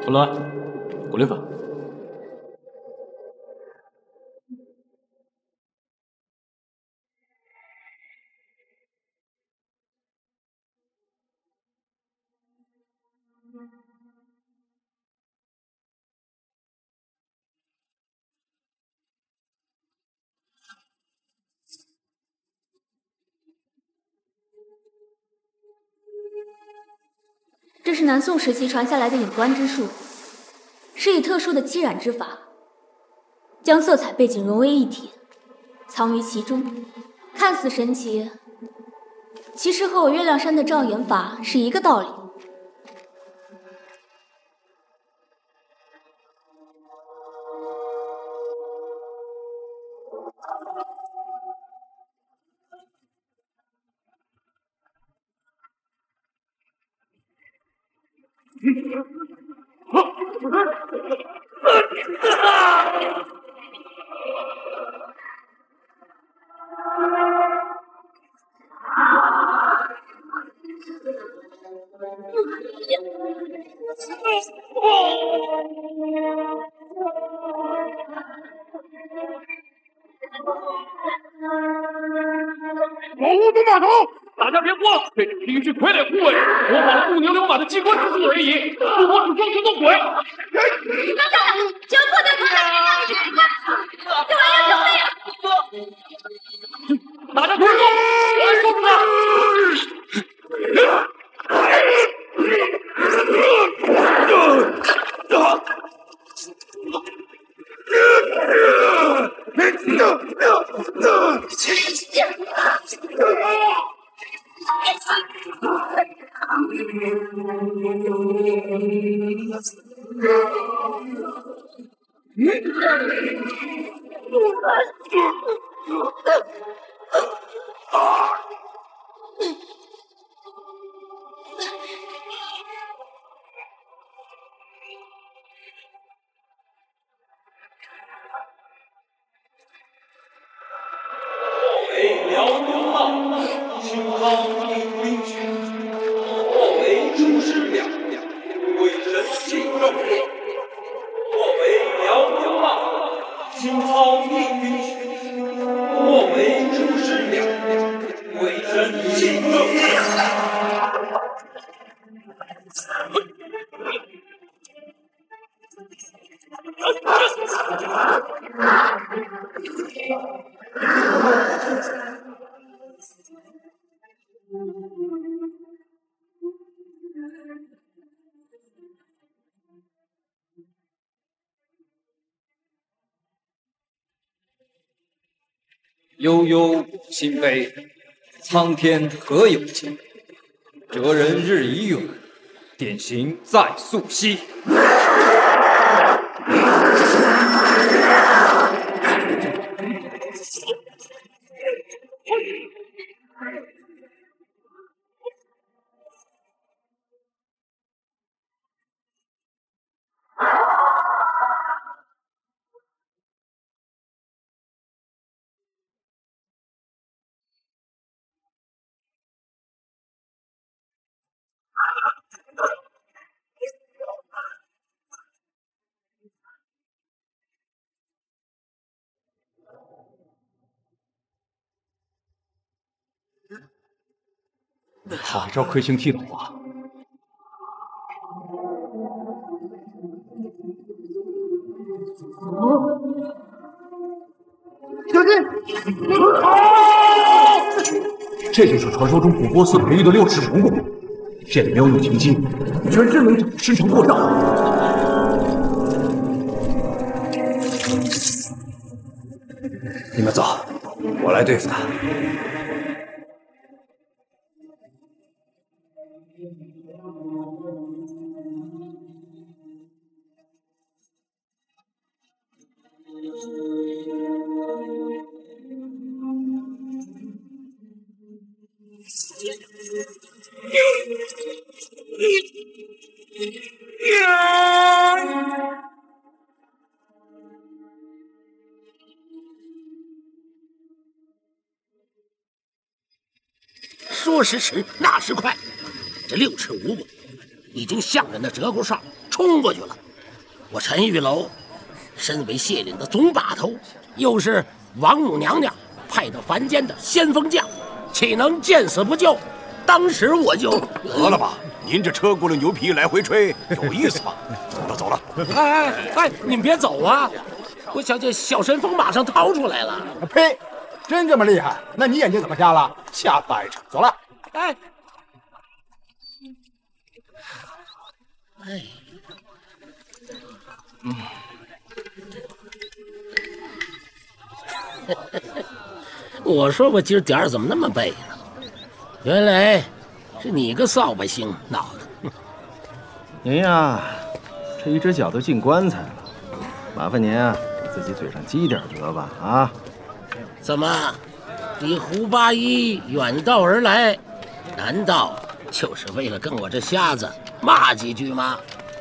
出来，过来吧。 这是南宋时期传下来的隐观之术，是以特殊的漆染之法，将色彩背景融为一体，藏于其中。看似神奇，其实和我月亮山的照眼法是一个道理。 老吴都罢手！大家别慌，这只是一具傀儡护卫，模仿了不牛流马的机关之术而已，不过是装神弄鬼。 你们看，只要破掉他的身上的机关，这玩意儿怎么样？ 大家快动，快收拾他！ 悠悠心悲，苍天何有情？哲人日已远，典型在溯溪。 按照魁星替的话， 小心！ 这就是传说中古波斯培育的六尺龙骨，这里没有有情机，居然真能生成过兆。 你们走，我来对付他。 说时迟，那时快，这六尺五骨已经像人的鹧鸪哨， 冲过去了。我陈玉楼，身为谢岭的总把头，又是王母娘娘派到凡间的先锋将，岂能见死不救？当时我就得了吧，您这车轱辘牛皮来回吹，有意思吗？走了走了。 哎哎哎，你们别走啊！我瞧见小神风马上掏出来了。 呸！真这么厉害？那你眼睛怎么瞎了？瞎掰扯！走了。 哎。哎。嗯。我说我今儿点儿怎么那么背呢？原来是你个扫把星闹的。 您呀，这一只脚都进棺材了，麻烦您啊，给自己嘴上积点德吧啊！ 怎么，你胡八一远道而来，难道就是为了跟我这瞎子骂几句吗？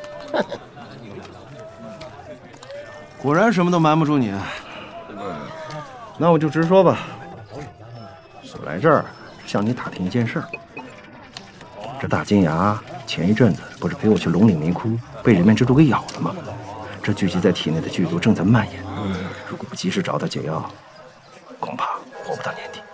果然什么都瞒不住你。那我就直说吧，我来这儿向你打听一件事儿。这大金牙前一阵子不是陪我去龙岭迷窟，被人面蜘蛛给咬了吗？这聚集在体内的剧毒正在蔓延，如果不及时找到解药，恐怕活不到年底。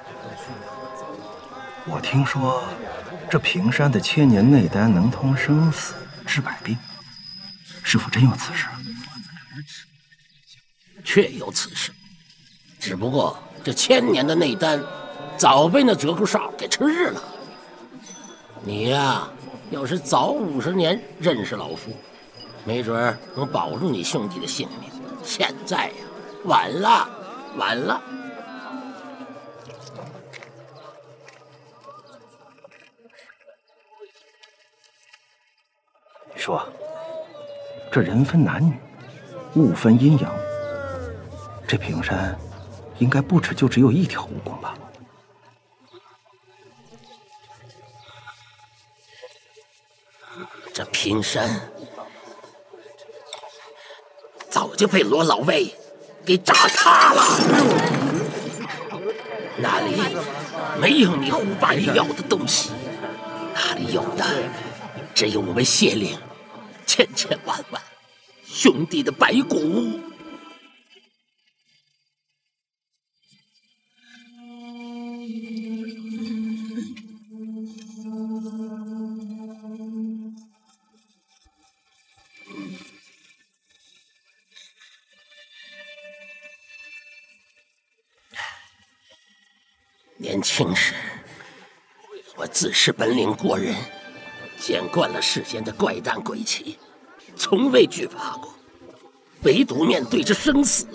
我听说这平山的千年内丹能通生死，治百病，是否真有此事？ 确有此事，只不过这千年的内丹早被那折扣哨给吃了。你呀，要是早五十年认识老夫，没准能保住你兄弟的性命。现在呀，晚了，晚了。 你说，这人分男女，物分阴阳，这平山应该不止就只有一条蜈蚣吧？ 这平山早就被罗老魏给炸塌了，那里没有你胡八一要的东西，那里有的只有我们谢岭千千万万兄弟的白骨。年轻时，我自恃本领过人，见惯了世间的怪诞鬼奇，从未惧怕过，唯独面对着生死，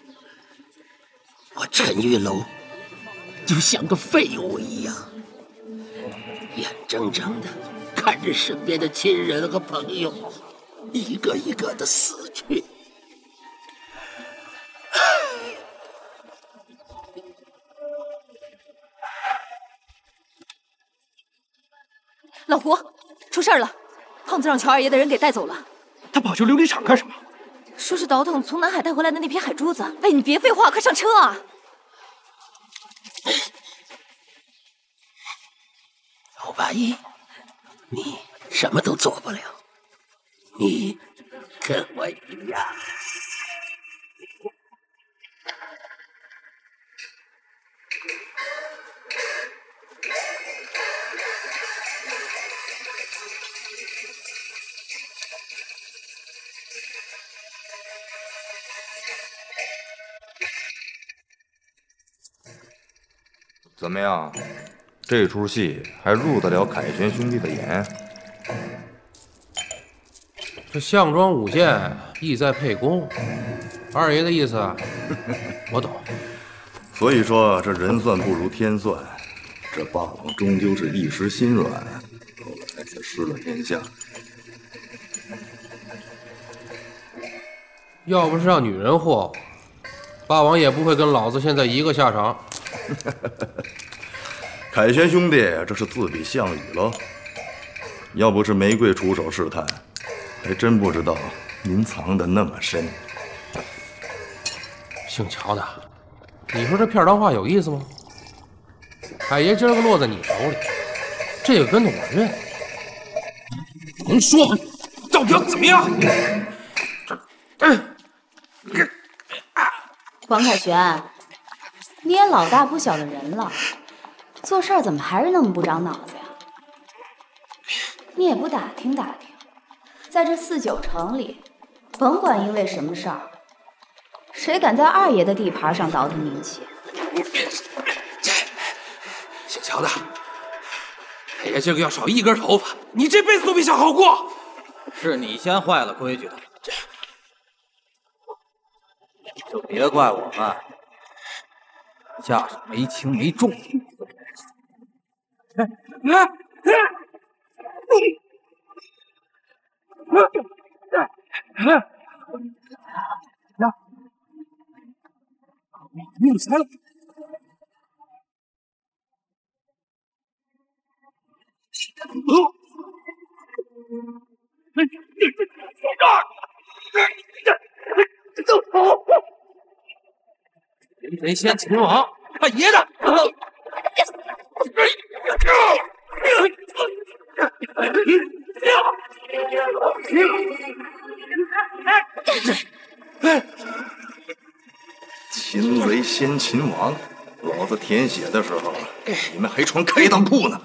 我陈玉楼就像个废物一样，眼睁睁的看着身边的亲人和朋友一个一个的死去。 老胡，出事了！胖子让乔二爷的人给带走了。 他跑去琉璃厂干什么？ 说是倒腾从南海带回来的那批海珠子。哎，你别废话，快上车啊！ 胡八一，你什么都做不了，你跟我一样。 怎么样，这出戏还入得了凯旋兄弟的眼？ 这项庄舞剑，意在沛公。二爷的意思，我懂。 所以说，这人算不如天算，这霸王终究是一时心软，后来才失了天下。 要不是让女人霍霍，霸王也不会跟老子现在一个下场。 凯旋兄弟，这是自比项羽了。要不是玫瑰出手试探，还真不知道您藏得那么深。 姓乔的，你说这片儿话有意思吗？海爷今儿个落在你手里，这个跟头我认。 甭说，照少平怎么样？ 王凯旋，你也老大不小的人了，做事儿怎么还是那么不长脑子呀？你也不打听打听，在这四九城里，甭管因为什么事儿，谁敢在二爷的地盘上倒腾名气？ 姓乔的，二爷今个要少一根头发，你这辈子都别想好过。 是你先坏了规矩的，就别怪我们架上没轻没重。 命财了！人贼先擒王，他爷的！ 擒贼先擒王，老子舔血的时候，你们还穿开裆裤呢！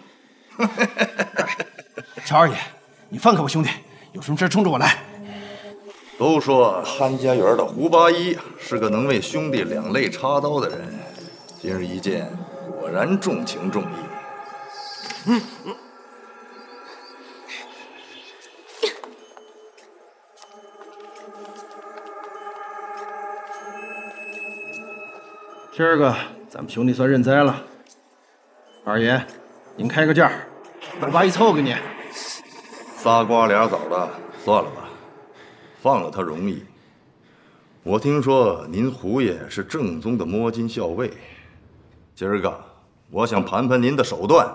乔二爷，你放开我兄弟，有什么事冲着我来。 都说潘家园的胡八一是个能为兄弟两肋插刀的人，今日一见，果然重情重义。嗯嗯。 今儿个咱们兄弟算认栽了。二爷，您开个价，我把一凑给你。 仨瓜俩枣的，算了吧。放了他容易。我听说您胡爷是正宗的摸金校尉，今儿个我想盘盘您的手段。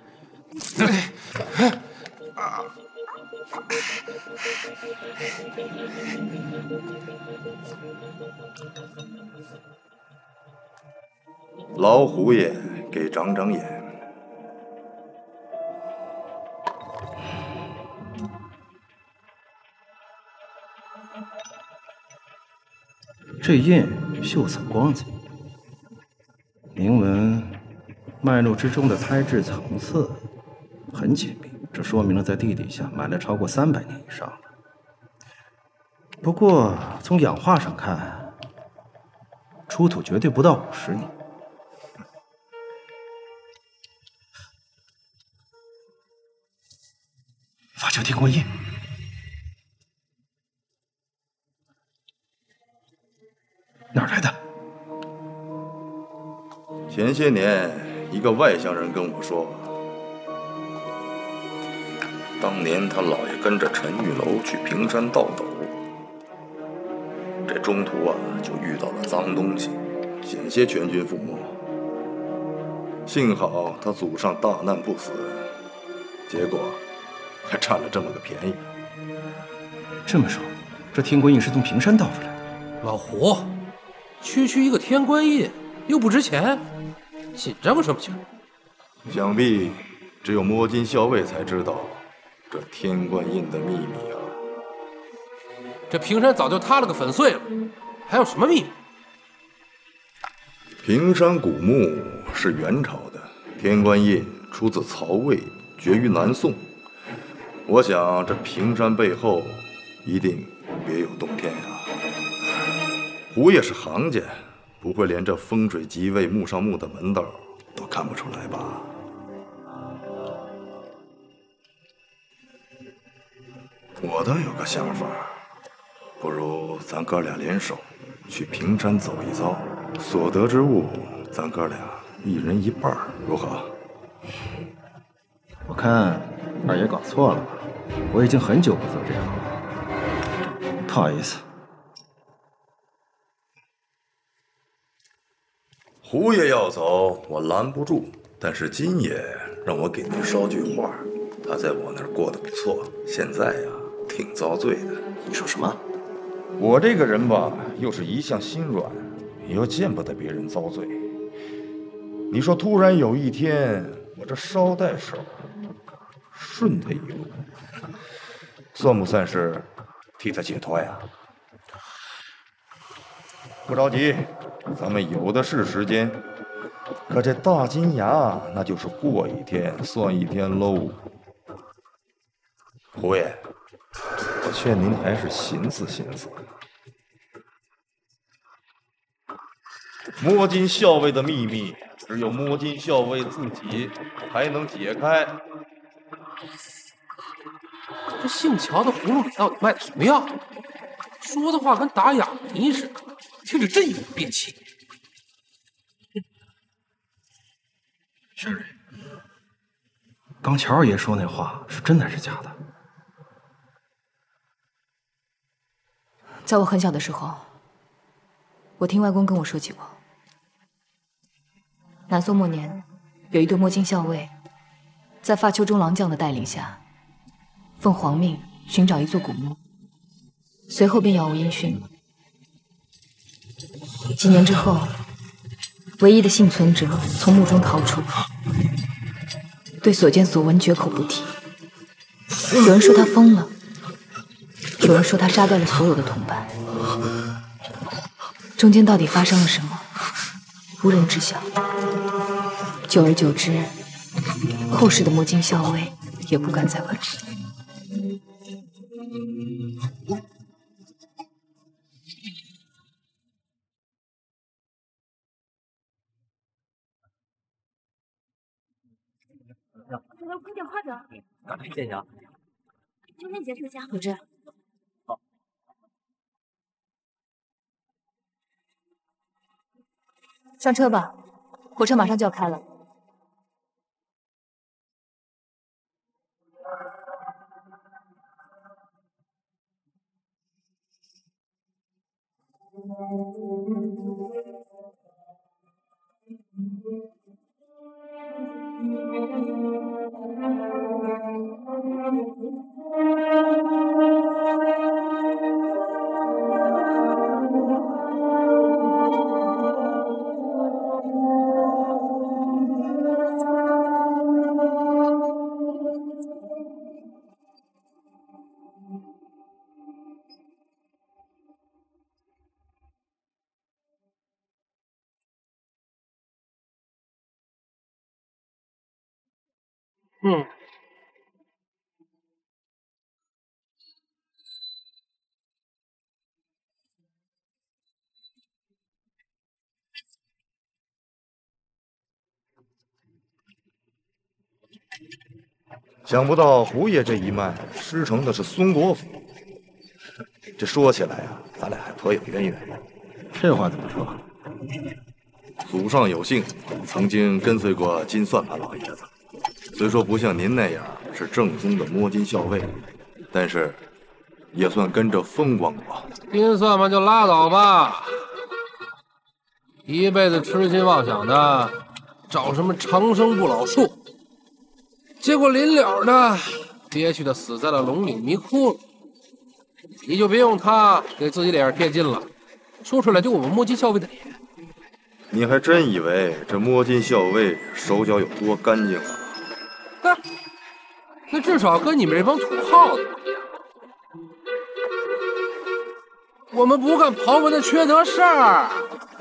老胡爷给长长眼。 这印秀色光彩，铭文脉络之中的胎质层次很紧密，这说明了在地底下埋了超过三百年以上了。不过从氧化上看，出土绝对不到五十年。发球天光印。哪儿来的？ 前些年，一个外乡人跟我说，当年他姥爷跟着陈玉楼去平山盗斗，这中途啊就遇到了脏东西，险些全军覆没。幸好他祖上大难不死，结果还占了这么个便宜。 这么说，这天官印是从平山盗出来的？ 老胡。区区一个天官印又不值钱，紧张个什么劲？ 想必只有摸金校尉才知道这天官印的秘密啊！ 这平山早就塌了个粉碎了，还有什么秘密？ 平山古墓是元朝的，天官印出自曹魏，绝于南宋。我想这平山背后一定别有洞天呀！胡爷是行家，不会连这风水吉位、墓上墓的门道都看不出来吧？我倒有个想法，不如咱哥俩联手去平山走一遭，所得之物咱哥俩一人一半，如何？ 我看二爷搞错了吧？我已经很久不做这行了，不好意思。 胡爷要走，我拦不住。但是金爷让我给您捎句话，他在我那儿过得不错，现在呀挺遭罪的。 你说什么？ 我这个人吧，又是一向心软，又见不得别人遭罪。你说突然有一天，我这捎带手顺他一路， 算不算是替他解脱呀？不着急，咱们有的是时间。可这大金牙，那就是过一天算一天喽。胡爷，我劝您还是寻思寻思。摸金校尉的秘密，只有摸金校尉自己才能解开。 这姓乔的葫芦里到底卖的什么药？说的话跟打哑谜似的，听着真有憋气。 轩瑞，刚乔爷说那话是真的还是假的？ 在我很小的时候，我听外公跟我说起过，南宋末年有一对摸金校尉，在发丘中郎将的带领下，奉皇命寻找一座古墓，随后便杳无音讯了。几年之后，唯一的幸存者从墓中逃出，对所见所闻绝口不提。有人说他疯了，有人说他杀掉了所有的同伴。中间到底发生了什么，无人知晓。久而久之，后世的摸金校尉也不敢再问。 快点快点！ 赶紧见一下。 今天结束家。 有这。 好。 上车吧，火车马上就要开了。 嗯。 想不到胡爷这一脉师承的是孙国府，这说起来啊，咱俩还颇有渊源。 这话怎么说？ 祖上有幸，曾经跟随过金算盘老爷子。虽说不像您那样是正宗的摸金校尉，但是也算跟着风光过。 金算盘就拉倒吧，一辈子痴心妄想的找什么长生不老术，结果临了的憋屈的死在了龙岭迷窟了。你就别用他给自己脸上贴金了，说出来就我们摸金校尉的脸。 你还真以为这摸金校尉手脚有多干净啊？ 那那至少跟你们这帮土耗子不一样。我们不干刨门的缺德事儿。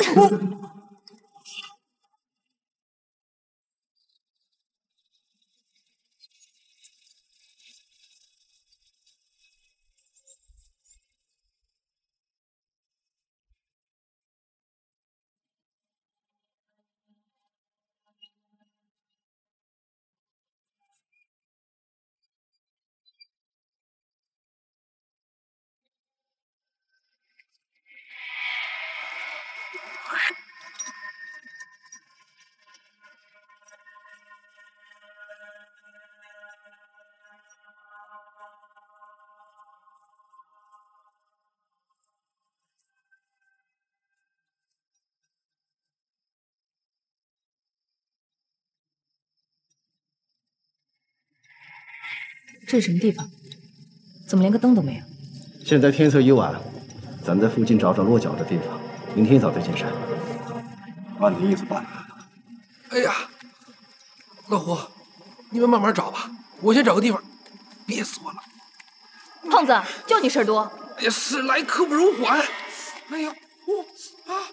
这是什么地方？怎么连个灯都没有？ 现在天色已晚，咱在附近找找落脚的地方，明天一早再进山。 按你意思办。 哎呀，老胡，你们慢慢找吧，我先找个地方憋死我了。 胖子，就你事儿多。 哎呀，事来刻不容缓。哎呀，我啊！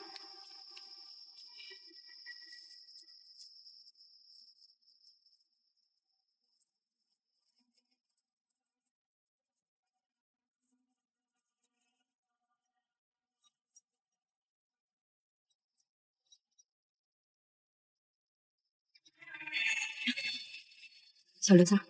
小刘子儿。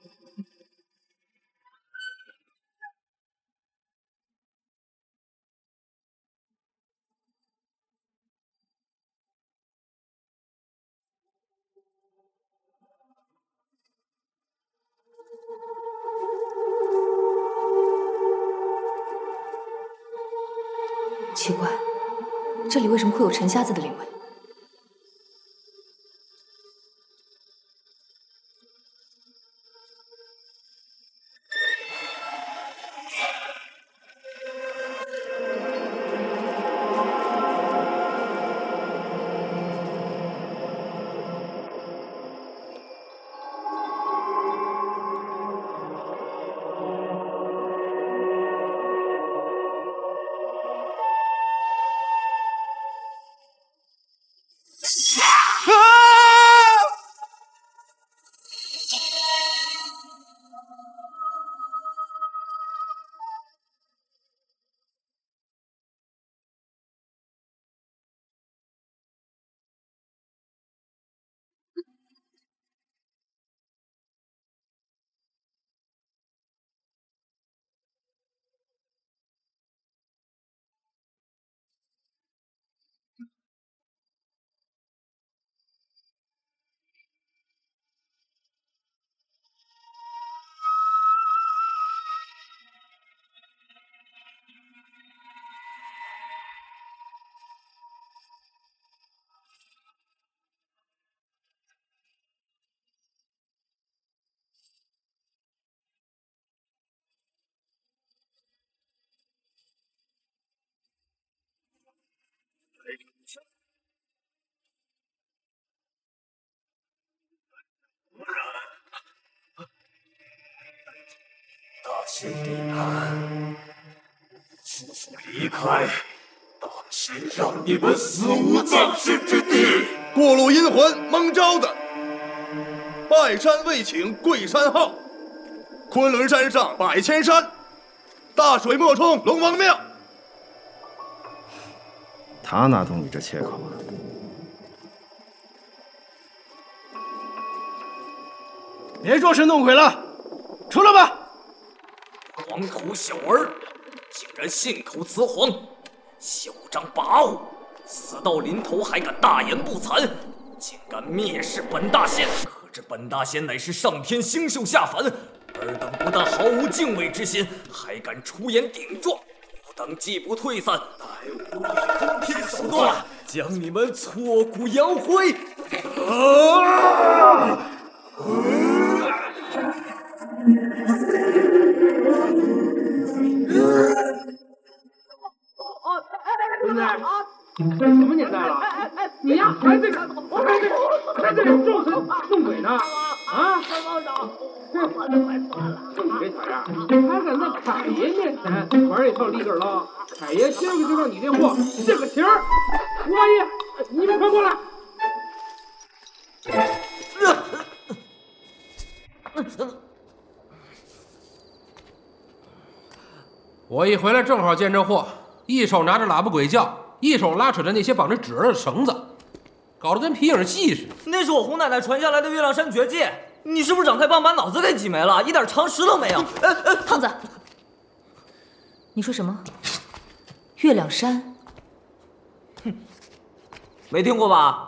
奇怪，这里为什么会有陈瞎子的灵位？ 大仙地盘，速速离开！当心让你们死无葬身之地！ 过路阴魂蒙招的，拜山未请贵山号，昆仑山上百千山，大水莫冲龙王庙。 他哪懂你这切口啊？别装神弄鬼了，出来吧！ 黄头小儿，竟然信口雌黄，嚣张跋扈，死到临头还敢大言不惭，竟敢蔑视本大仙！可知本大仙乃是上天星宿下凡，尔等不但毫无敬畏之心，还敢出言顶撞，吾等既不退散，待吾以通天手段将你们挫骨扬灰！啊！ 孙子，这什么年代了？你呀还在还在还在装神弄鬼呢？啊！你这小样，还敢在凯爷面前玩这套立个了？凯爷今个就让你这货现个形儿！吴八一，你们快过来！ 我一回来正好见这货，一手拿着喇叭鬼叫，一手拉扯着那些绑着纸人的绳子，搞得跟皮影戏似的。 那是我红奶奶传下来的月亮山绝技，你是不是长太棒把脑子给挤没了，一点常识都没有？ 胖子，你说什么？月亮山？ 哼，没听过吧？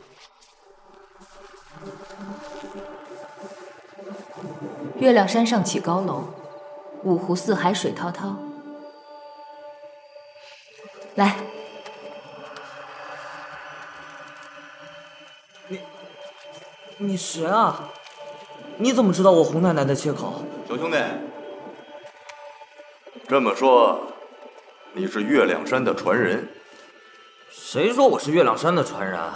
月亮山上起高楼，五湖四海水滔滔。来， 你你谁啊？你怎么知道我红奶奶的切口？ 小兄弟，这么说，你是月亮山的传人？ 谁说我是月亮山的传人？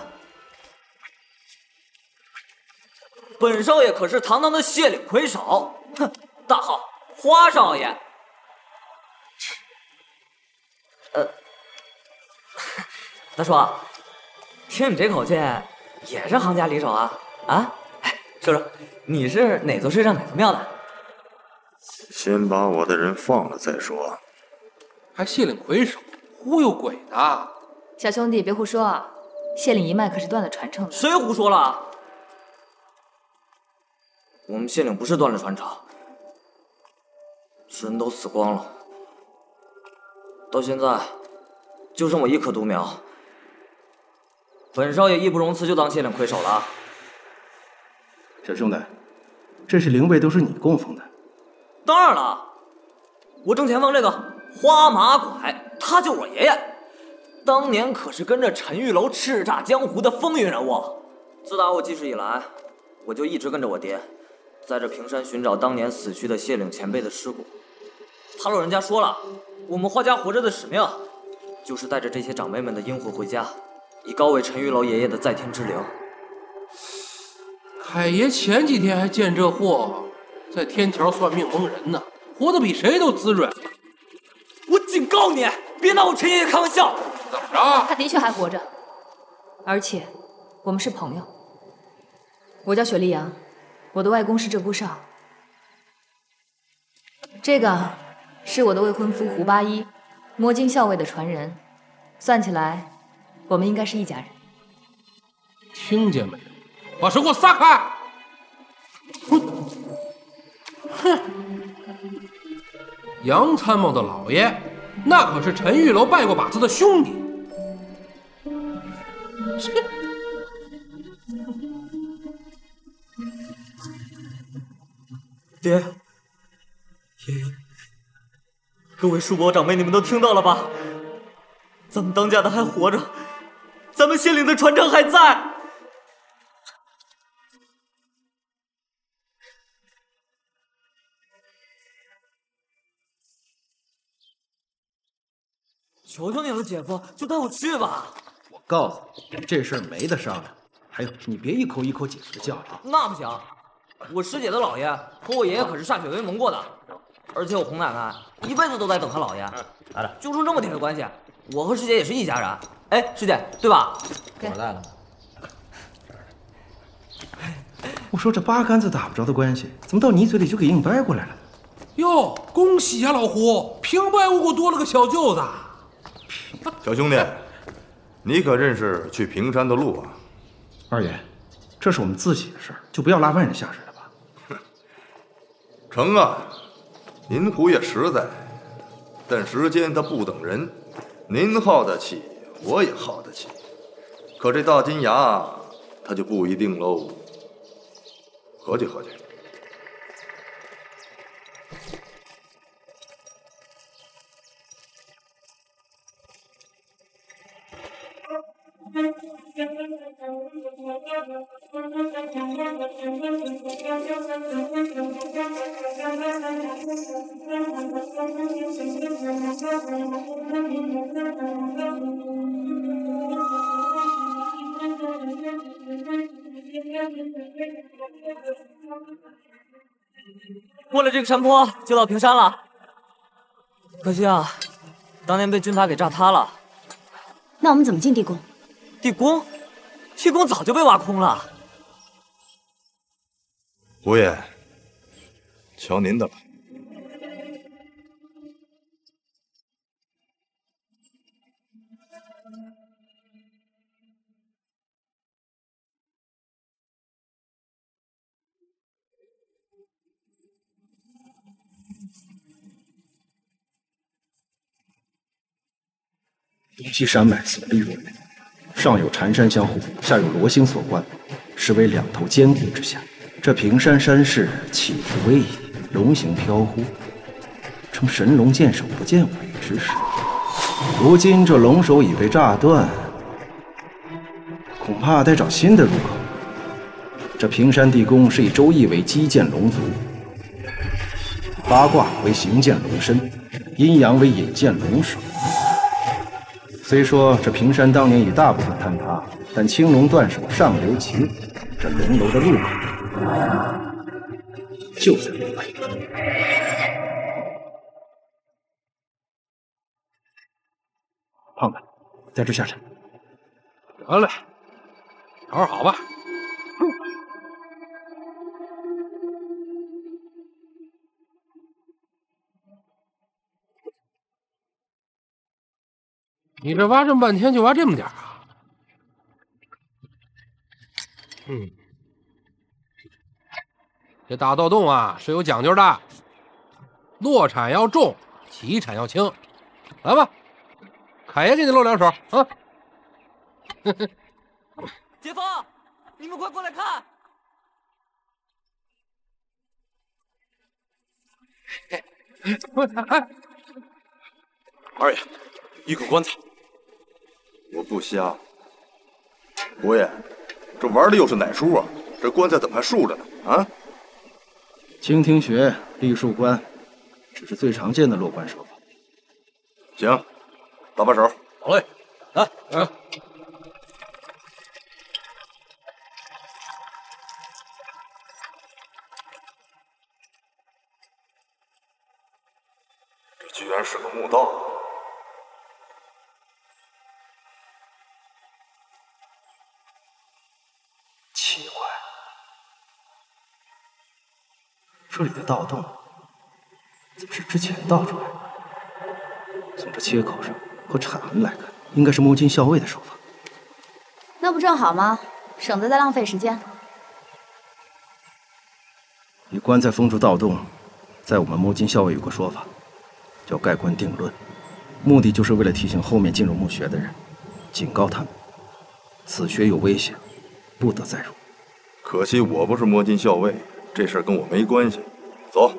本少爷可是堂堂的谢岭魁首，哼，大号花少爷。 呃，大叔，听你这口气，也是行家里手啊？啊，哎，说说，你是哪座睡上哪座庙的？ 先把我的人放了再说。 还谢领魁首，忽悠鬼的！ 小兄弟，别胡说啊！谢领一脉可是断了传承的。 谁胡说了？我们谢领不是断了传承，人都死光了，到现在就剩我一棵独苗。本少爷义不容辞，就当谢领魁首了。 小兄弟，这些灵位都是你供奉的？ 当然了，我正前方这个花马拐，他就是我爷爷，当年可是跟着陈玉楼叱咤江湖的风云人物。自打我记事以来，我就一直跟着我爹，在这平山寻找当年死去的谢领前辈的尸骨。他老人家说了，我们花家活着的使命，就是带着这些长辈们的阴魂回家，以告慰陈玉楼爷爷的在天之灵。 海爷前几天还见这货在天桥算命蒙人呢，活得比谁都滋润。 我警告你，别拿我陈爷爷开玩笑！ 怎么着？ 他的确还活着，而且我们是朋友。我叫雪莉杨，我的外公是鹧鸪哨。这个是我的未婚夫胡八一，摸金校尉的传人。算起来，我们应该是一家人。 听见没有？把手给我撒开！哼！哼！杨参谋的老爷，那可是陈玉楼拜过把子的兄弟。切！ 爹，爷爷，各位叔伯长辈，你们都听到了吧？咱们当家的还活着，咱们谢领的传承还在。求求你了，姐夫，就带我去吧。 我告诉你，这事儿没得商量。还有，你别一口一口姐夫的叫着。 那不行，我师姐的姥爷和我爷爷可是歃血为盟过的，而且我洪奶奶一辈子都在等她姥爷。来了，就剩这么铁的关系，我和师姐也是一家人。哎，师姐，对吧？ 我来了。 我说这八竿子打不着的关系，怎么到你嘴里就给硬掰过来了？ 哟，恭喜呀，老胡，平白无故多了个小舅子。 小兄弟，你可认识去平山的路啊？ 二爷，这是我们自己的事儿，就不要拉外人下水了吧。 成啊，您胡也实在，但时间它不等人，您耗得起，我也耗得起，可这大金牙它就不一定喽。合计合计。 过了这个山坡就到平山了，可惜啊，当年被军阀给炸塌了。 那我们怎么进地宫？ 地宫，地宫早就被挖空了。 胡爷，瞧您的吧。 东西山脉耸立若垒，上有缠山相护，下有罗星锁关，实为两头坚固之峡。这平山山势起伏逶迤，龙形飘忽，称神龙见首不见尾之势。如今这龙首已被炸断，恐怕得找新的入口。这平山地宫是以周易为基建龙族，八卦为行见龙身，阴阳为引见龙首。虽说这平山当年已大部分坍塌，但青龙断手上留其尾，这龙楼的入口就在楼外。 胖子，在这下山。 得嘞，找找好吧。你这挖这么半天，就挖这么点啊？嗯，这大盗洞啊是有讲究的，落产要重，起产要轻。来吧，凯爷给你露两手啊！ 姐夫，你们快过来看！ 哎，哎， 二爷，一口棺材。我不瞎。伯爷，这玩的又是哪出啊？这棺材怎么还竖着呢？啊？ 蜻蜓穴、立树棺，只是最常见的落棺手法。 行，搭把手。 好嘞，来，来。 这居然是个墓道。 奇怪，这里的盗洞怎么是之前盗出来的？从这切口上和铲痕来看，应该是摸金校尉的手法。 那不正好吗？省得再浪费时间。 以棺材封住盗洞，在我们摸金校尉有个说法，叫盖棺定论，目的就是为了提醒后面进入墓穴的人，警告他们，此穴有危险，不得再入。 可惜我不是摸金校尉，这事儿跟我没关系。走。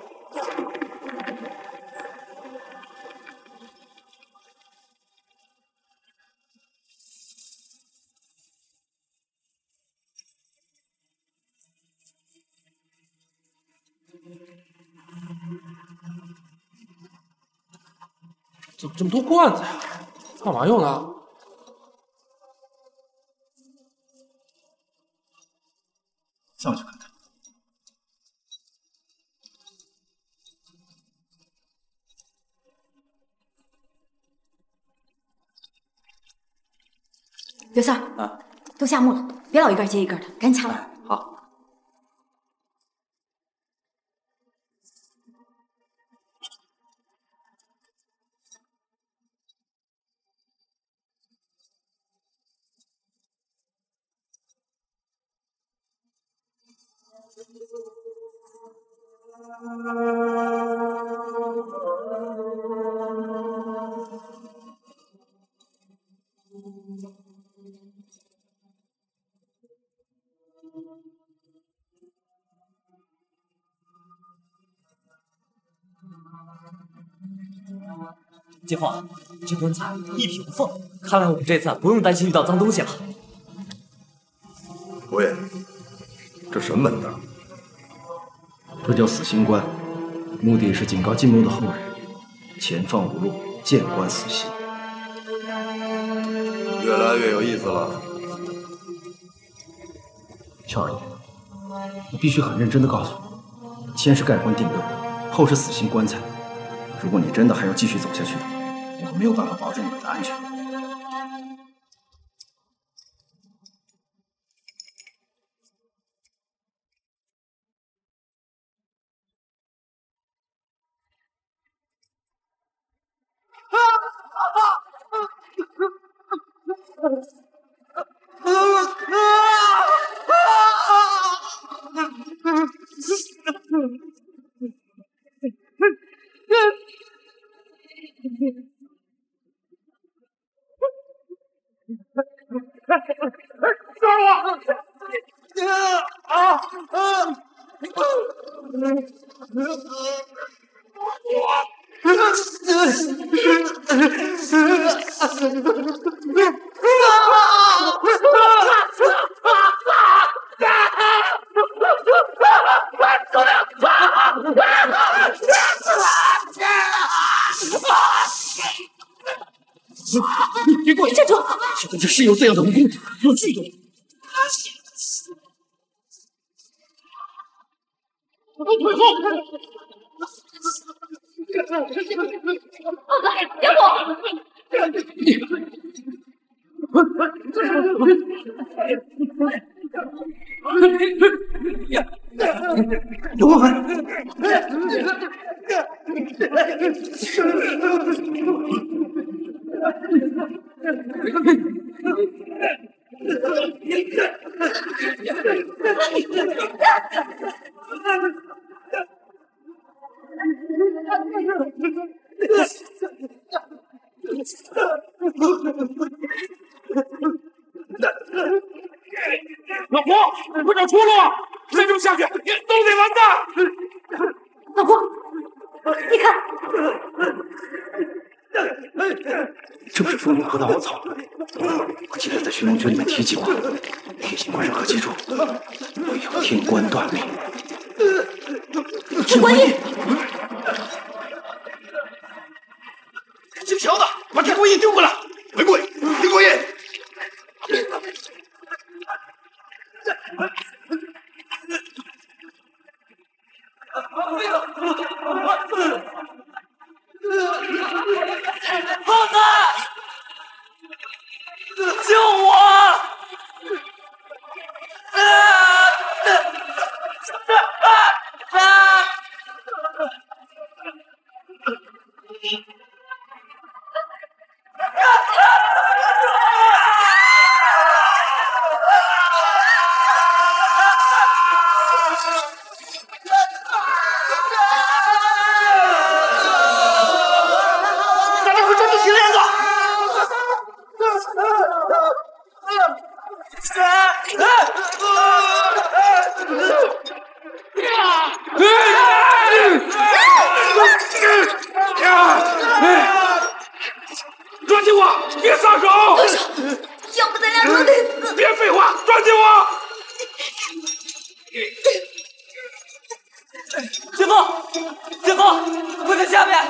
怎么这么多罐子呀？干嘛用的？ 上去看看。 刘三儿，啊，都下墓了，别老一个接一个的，赶紧掐了。 好。 姐夫，这棺材一匹无缝，看来我们这次不用担心遇到脏东西了。 伯爷，这什么门道？ 这叫死心棺，目的是警告进墓的后人，前方无路，见棺死心。 越来越有意思了。 乔二爷，你必须很认真的告诉我，先是盖棺定论，后是死心棺材。如果你真的还要继续走下去的话，我可没有办法保证你们的安全。 你别过来，站住！ 小公这是有这样的蜈蚣，有剧毒。 放开！别动！ 老婆，快找出路！再这么下去，都得完蛋！ 老婆，你看， 正是风云河的凹槽。我记得在寻龙诀里面提起过，提醒观众和记住，会有天官断命。 天官印， 姓乔的，把天官印丢过来！回归，天官印。 胖子，救我！啊！啊！啊！ 大家快抓住铁链子！抓紧我，别撒手！ 放手，要不咱俩都得死！ 别废话，抓紧我！ 姐夫，姐夫，快看下面！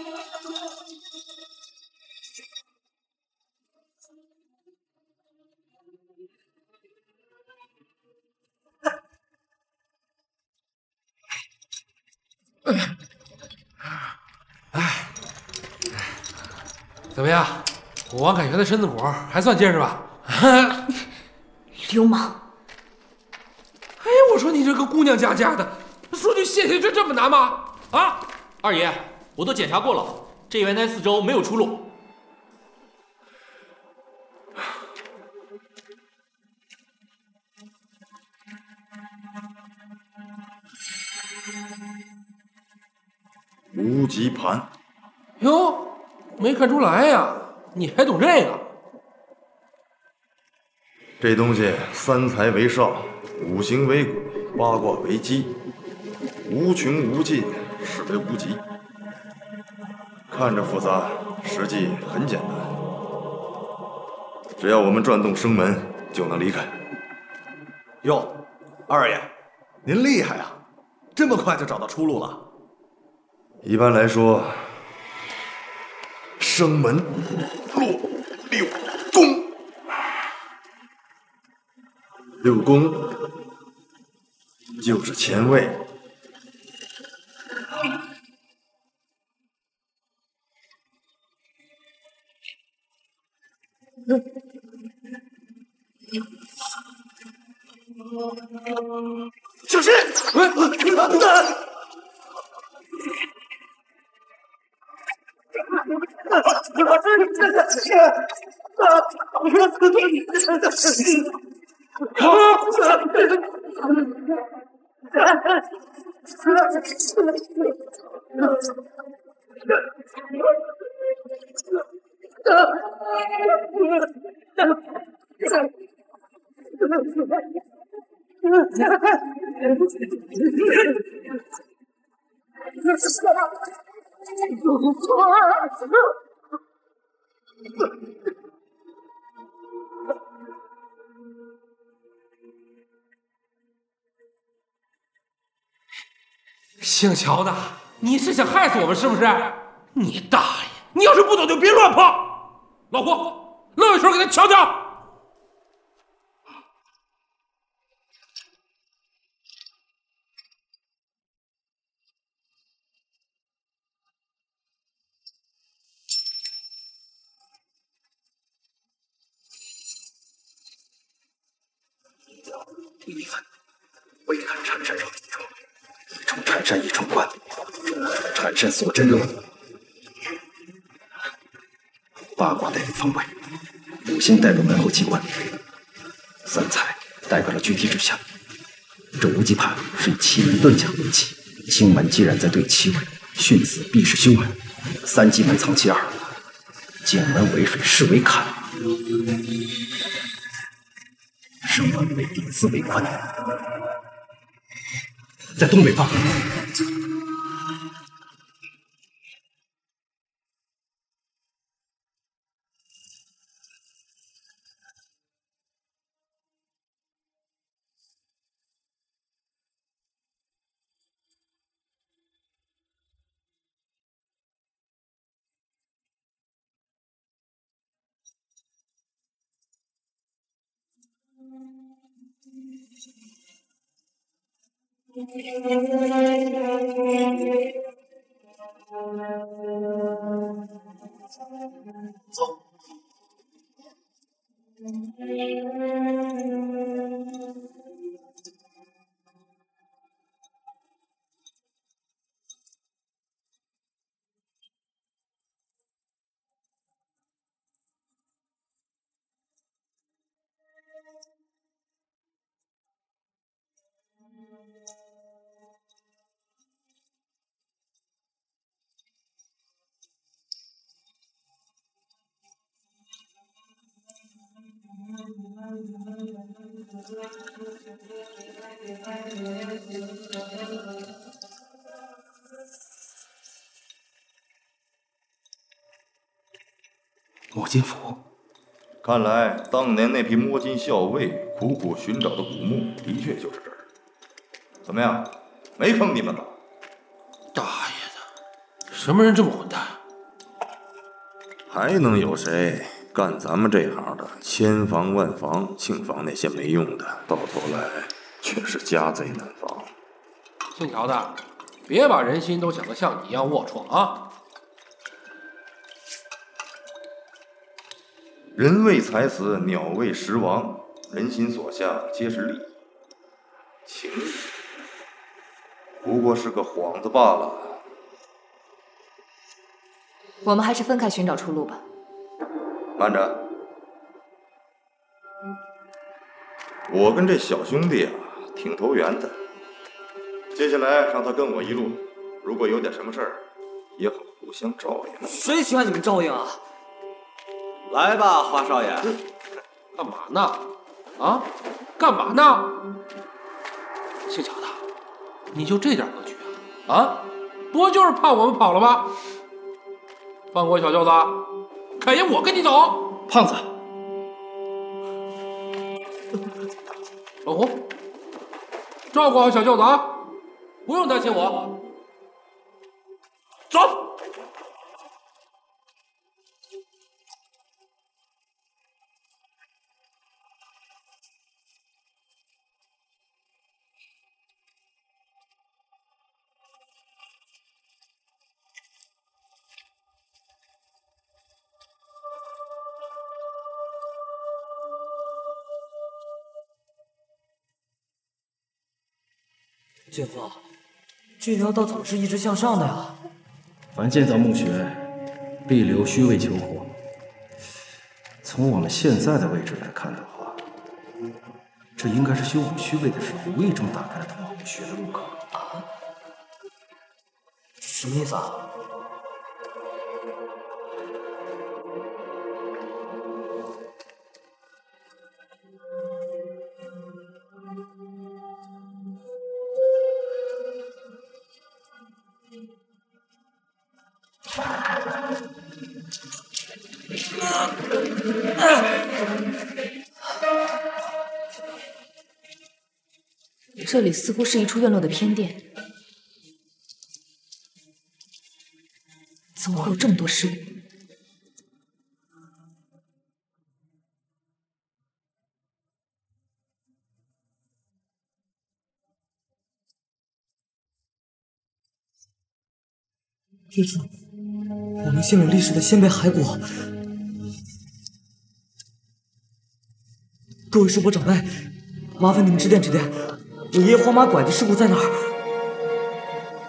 怎么样？我王凯旋的身子骨还算结实吧？ 流氓！ 哎，我说你这个姑娘家家的，说句谢谢这这么难吗？啊， 二爷，我都检查过了，这圆台四周没有出路。 无极盘。 哟，没看出来呀，你还懂这个？ 这东西三才为上，五行为骨，八卦为基，无穷无尽，是为无极。看着复杂，实际很简单。只要我们转动生门，就能离开。 哟，二爷，您厉害啊！这么快就找到出路了？ 一般来说，生门落六宫，六宫就是前卫。 小心！ 姓乔的，你是想害死我们是不是？你大爷！你要是不走就别乱跑。老胡，露一手给他瞧瞧。 第一番，未看缠山上一处，从缠产山一重关，产山锁真龙。八卦代表方位，五行代表门后机关，三才代表了具体指向。这无极盘是以奇门遁甲为基，青门既然在对七位，巽子必是凶门。三极门藏其二，井门为水，势为坎，生门为地，字为坤。在东北方。走。 摸金符，看来当年那批摸金校尉苦苦寻找的古墓，的确就是这儿。怎么样，没坑你们吧？ 大爷的，什么人这么混蛋？ 还能有谁？干咱们这行的，千防万防，净防那些没用的，到头来却是家贼难防。 姓乔的，别把人心都想得像你一样龌龊啊！ 人为财死，鸟为食亡，人心所向皆是利益。情义不过是个幌子罢了。 我们还是分开寻找出路吧。 慢着，我跟这小兄弟啊挺投缘的，接下来让他跟我一路，如果有点什么事儿，也好互相照应。 谁喜欢你们照应啊？ 来吧，花少爷。 干嘛呢？啊？干嘛呢？姓乔的，你就这点格局啊？啊？不就是怕我们跑了吗？放过小舅子，凯爷我跟你走。 胖子， 老胡，照顾好小舅子啊，不用担心我。走。 岳父，这条道怎么是一直向上的呀？ 凡建造墓穴，必留虚位求活。从我们现在的位置来看的话，这应该是修补虚位的时候无意中打开了通往墓穴的入口。 啊？什么意思啊？ 这里似乎是一处院落的偏殿，怎么会有这么多尸骨？ 岳父，我们姓柳历史的先辈骸骨，各位叔伯长辈，麻烦你们指点指点，我爷爷黄马拐的尸骨在哪儿？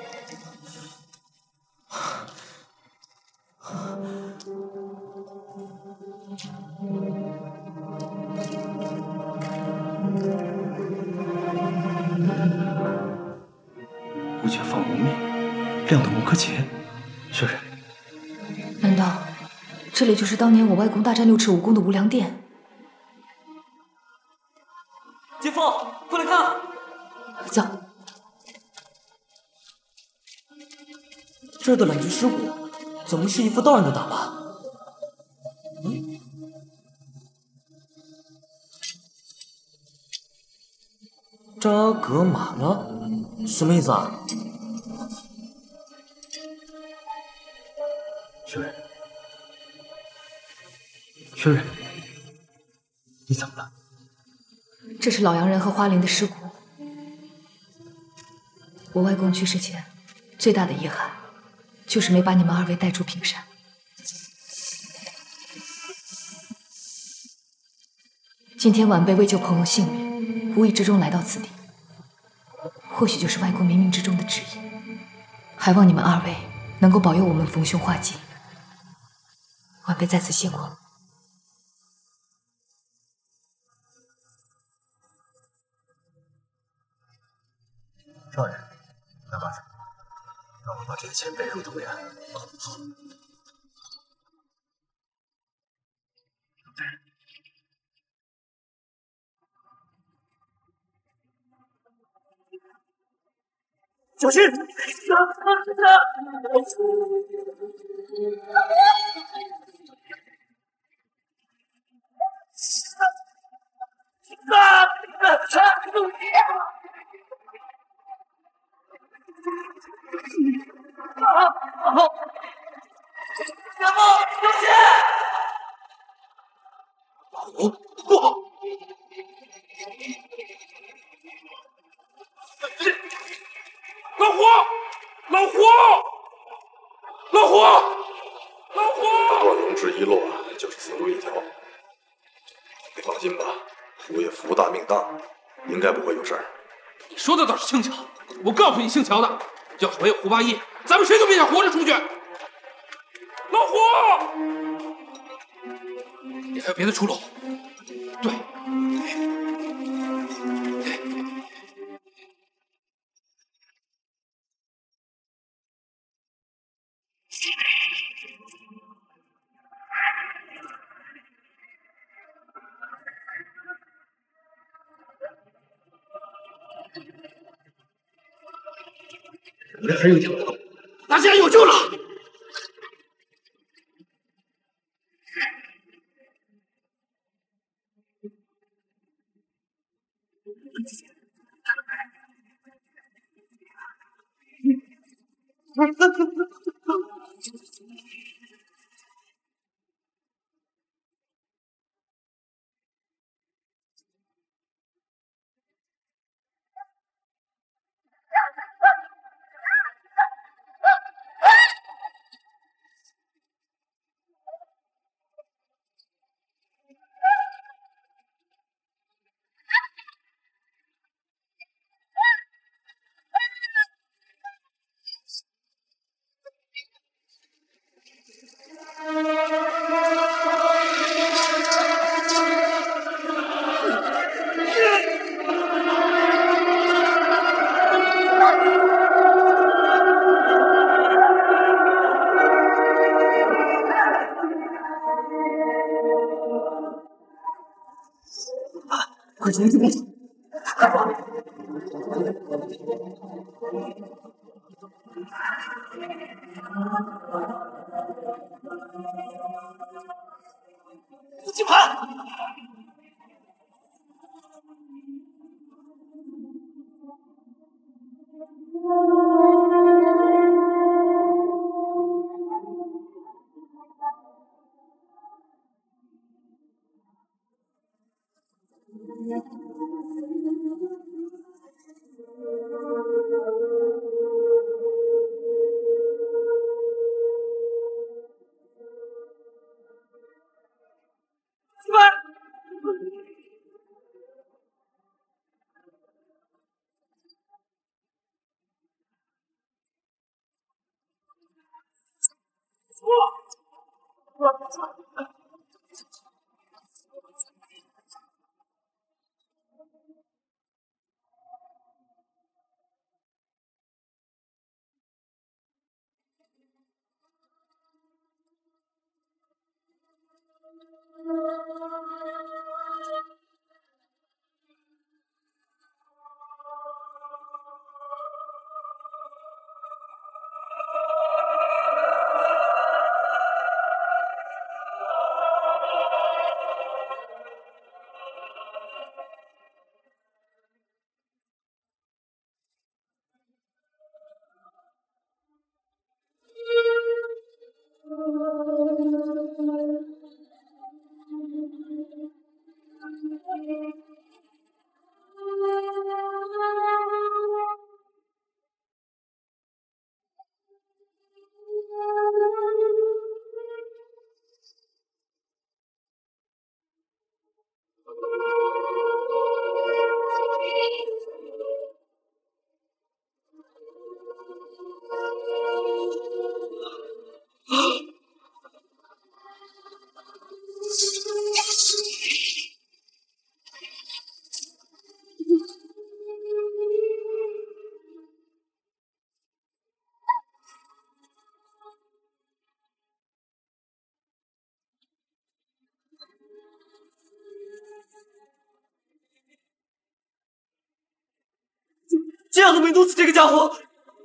亮的木刻节，雪蕊， 难道这里就是当年我外公大战六尺武功的无量殿？ 姐夫，快来看！ 走。 这儿的两具尸骨，怎么是一副道人的打扮？嗯，扎格玛了，什么意思啊？ 雪蕊，雪蕊，你怎么了？ 这是老洋人和花灵的尸骨。我外公去世前，最大的遗憾，就是没把你们二位带出平山。今天晚辈为救朋友性命，无意之中来到此地，或许就是外公冥冥之中的旨意。还望你们二位能够保佑我们逢凶化吉。晚辈在此谢过。 少爷，来吧，让我把这个前辈入土为安。好。 小心！ 前夫，小心！ 老胡，不好！老胡，老胡，老胡，老胡！ 断龙枝一落，就是死路一条。你放心吧，胡爷福大命大，应该不会有事儿。 你说的倒是轻巧，我告诉你，姓乔的，要是没有胡八一，咱们谁都别想活着出去。老胡，你还有别的出路？对。 人还有一条路， 大家有救了！ 快冲进去！快跑！金盘！ 这样都没弄死这个家伙。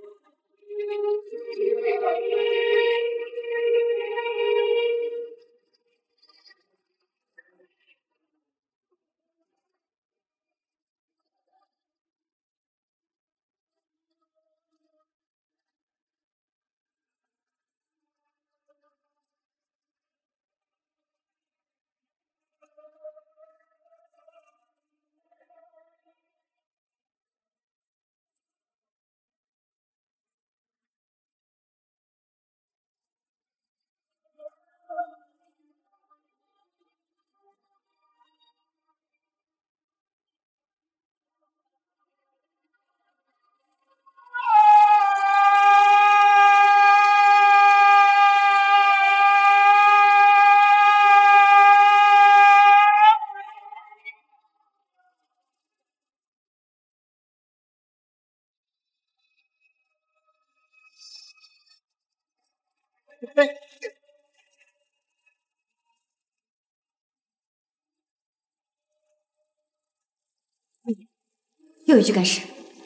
又一具干尸。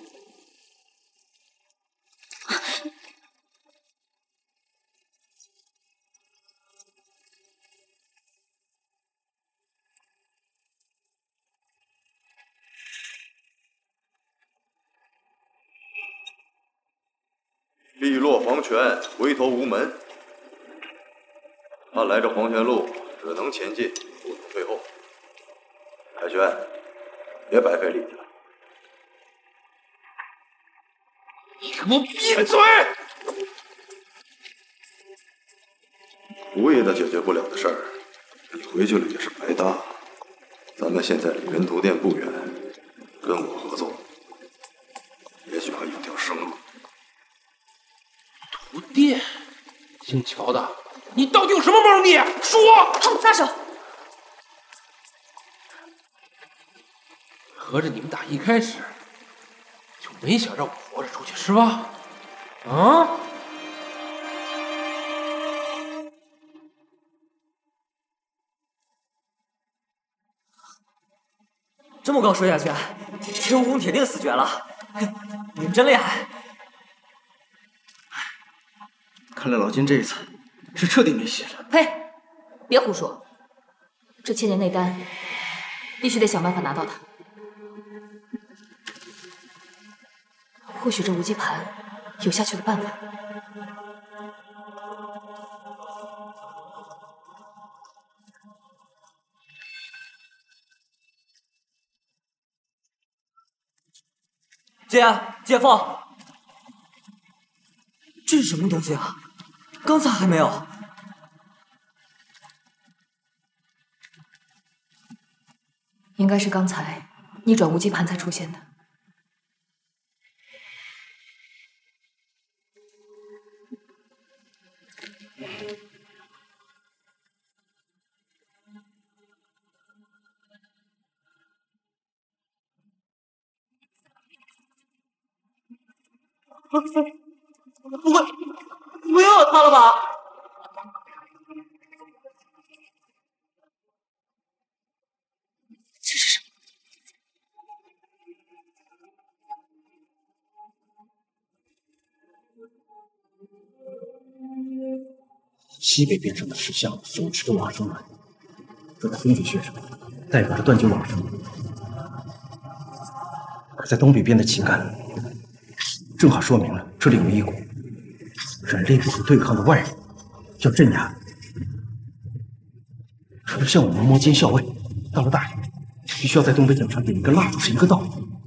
利落黄泉，回头无门。看来这黄泉路只能前进，不能退后。凯旋，别白费力气了。 你给我闭嘴！ 无爷的解决不了的事儿，你回去了也是白搭。咱们现在离人头殿不远，跟我合作，也许还有条生路。 徒殿，姓乔的，你到底有什么猫腻？说！ 他们撒手！ 合着你们打一开始就没想让我活着出去是吧？啊？ 这么高摔下去，孙悟空铁定死绝了。你们真厉害！ 看来老金这一次是彻底没戏了。 呸！别胡说，这千年内丹必须得想办法拿到它。或许这无极盘有下去的办法。 姐，姐夫，这是什么东西啊？刚才还没有。 应该是刚才你转无极盘才出现的。 不会，没有他了吧？ 西北边上的石像手持着往生轮，这在风水学上代表着断绝往生；而在东北边的旗杆，正好说明了这里有一股人类不可对抗的外人，要镇压。这就像我们摸金校尉到了大营，必须要在东北讲场点一个蜡烛是一个道理。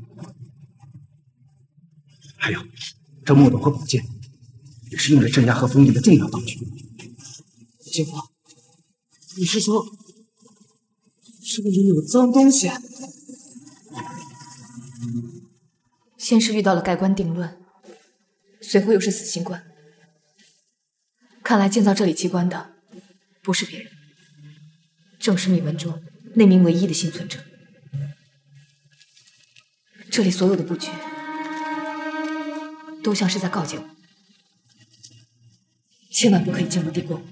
还有，这墨斗和宝剑也是用来镇压和封印的重要道具。 姐夫，你是说这个里有脏东西？ 先是遇到了盖棺定论，随后又是死刑棺。看来建造这里机关的不是别人，正是秘门中那名唯一的幸存者。这里所有的布局都像是在告诫我，千万不可以进入地宫。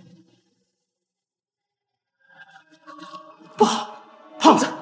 不好，胖子！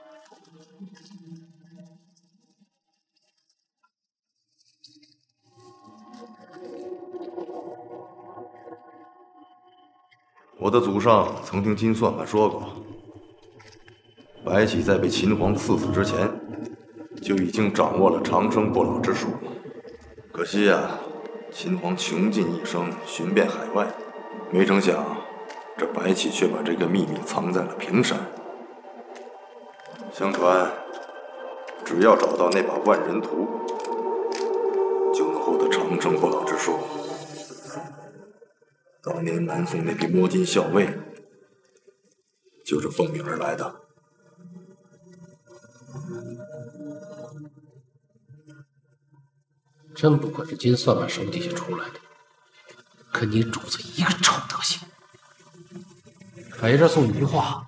我的祖上曾听金算盘说过，白起在被秦皇赐死之前，就已经掌握了长生不老之术。可惜啊，秦皇穷尽一生寻遍海外，没成想这白起却把这个秘密藏在了平山。相传，只要找到那把万人图，就能获得长生不老之术。当年南宋那批摸金校尉，就是奉命而来的。 真不愧是金算盘手底下出来的，跟你主子一个臭德行。 陪着送你句话，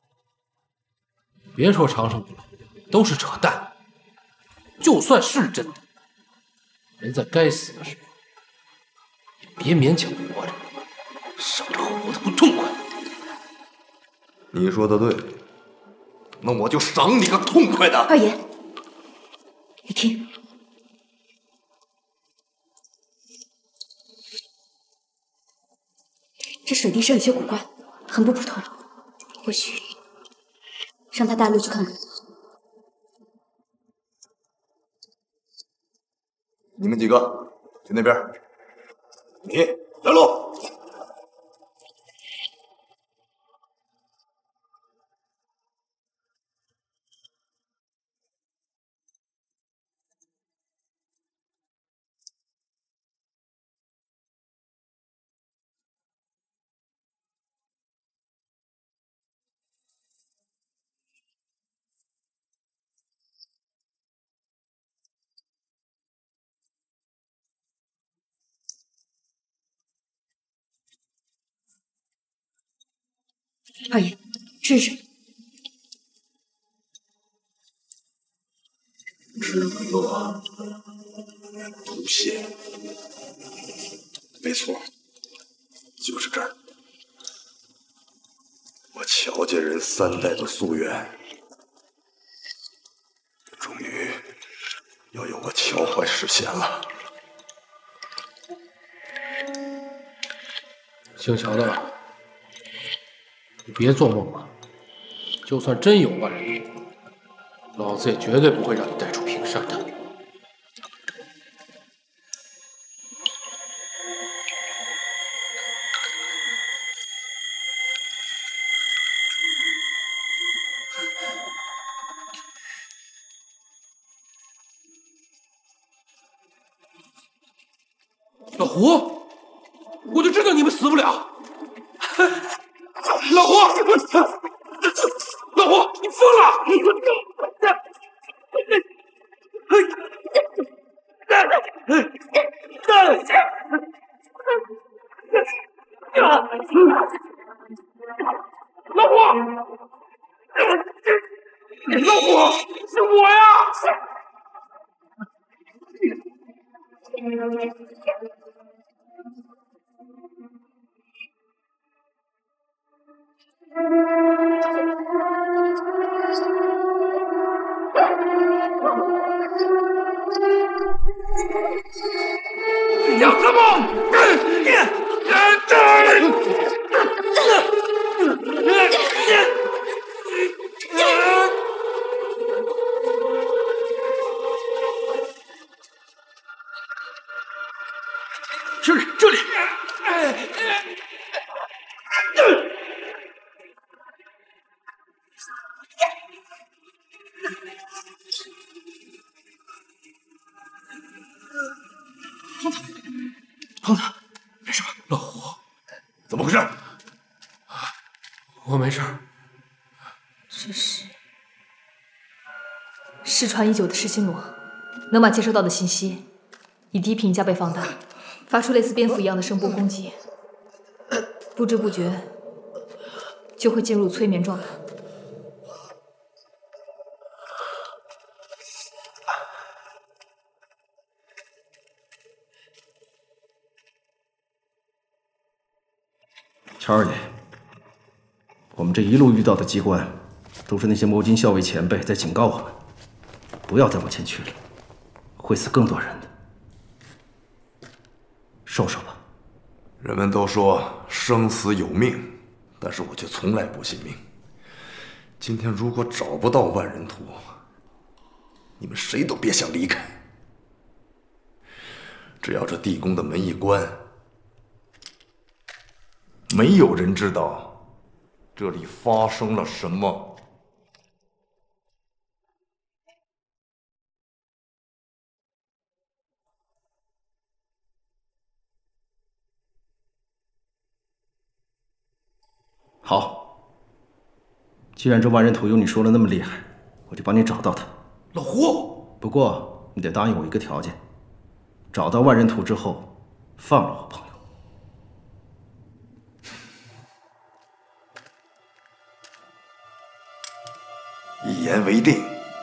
别说长生不老，都是扯淡。就算是真的，人在该死的时候，也别勉强活着，省着活得不痛快。 你说的对，那我就赏你个痛快的。 二爷，你听， 这水滴上有些古怪，很不普通，或许让他带路去看看。 你们几个去那边，你带路。 二爷，这是什么？ 指落图写，没错，就是这儿。我乔家人三代的夙愿，终于要有个乔怀实现了。 姓乔的，你别做梦了，就算真有万人图，老子也绝对不会让你带出平山的。老胡，我就知道你们死不了。老胡，老胡，你疯了！你滚蛋！老胡，老胡，是我呀！杨子梦， 老胡， 怎么回事？ 我没事。 这是失传已久的失心螺，能把接收到的信息以低频加倍放大，发出类似蝙蝠一样的声波攻击，不知不觉就会进入催眠状态。 乔二爷，我们这一路遇到的机关，都是那些魔金校尉前辈在警告我们，不要再往前去了，会死更多人的。收手吧。 人们都说生死有命，但是我却从来不信命。今天如果找不到万人图，你们谁都别想离开。只要这地宫的门一关，没有人知道这里发生了什么。 好，既然这万人图有你说的那么厉害，我就帮你找到他。 老胡， 不过你得答应我一个条件，找到万人图之后，放了我朋友。 一言为定。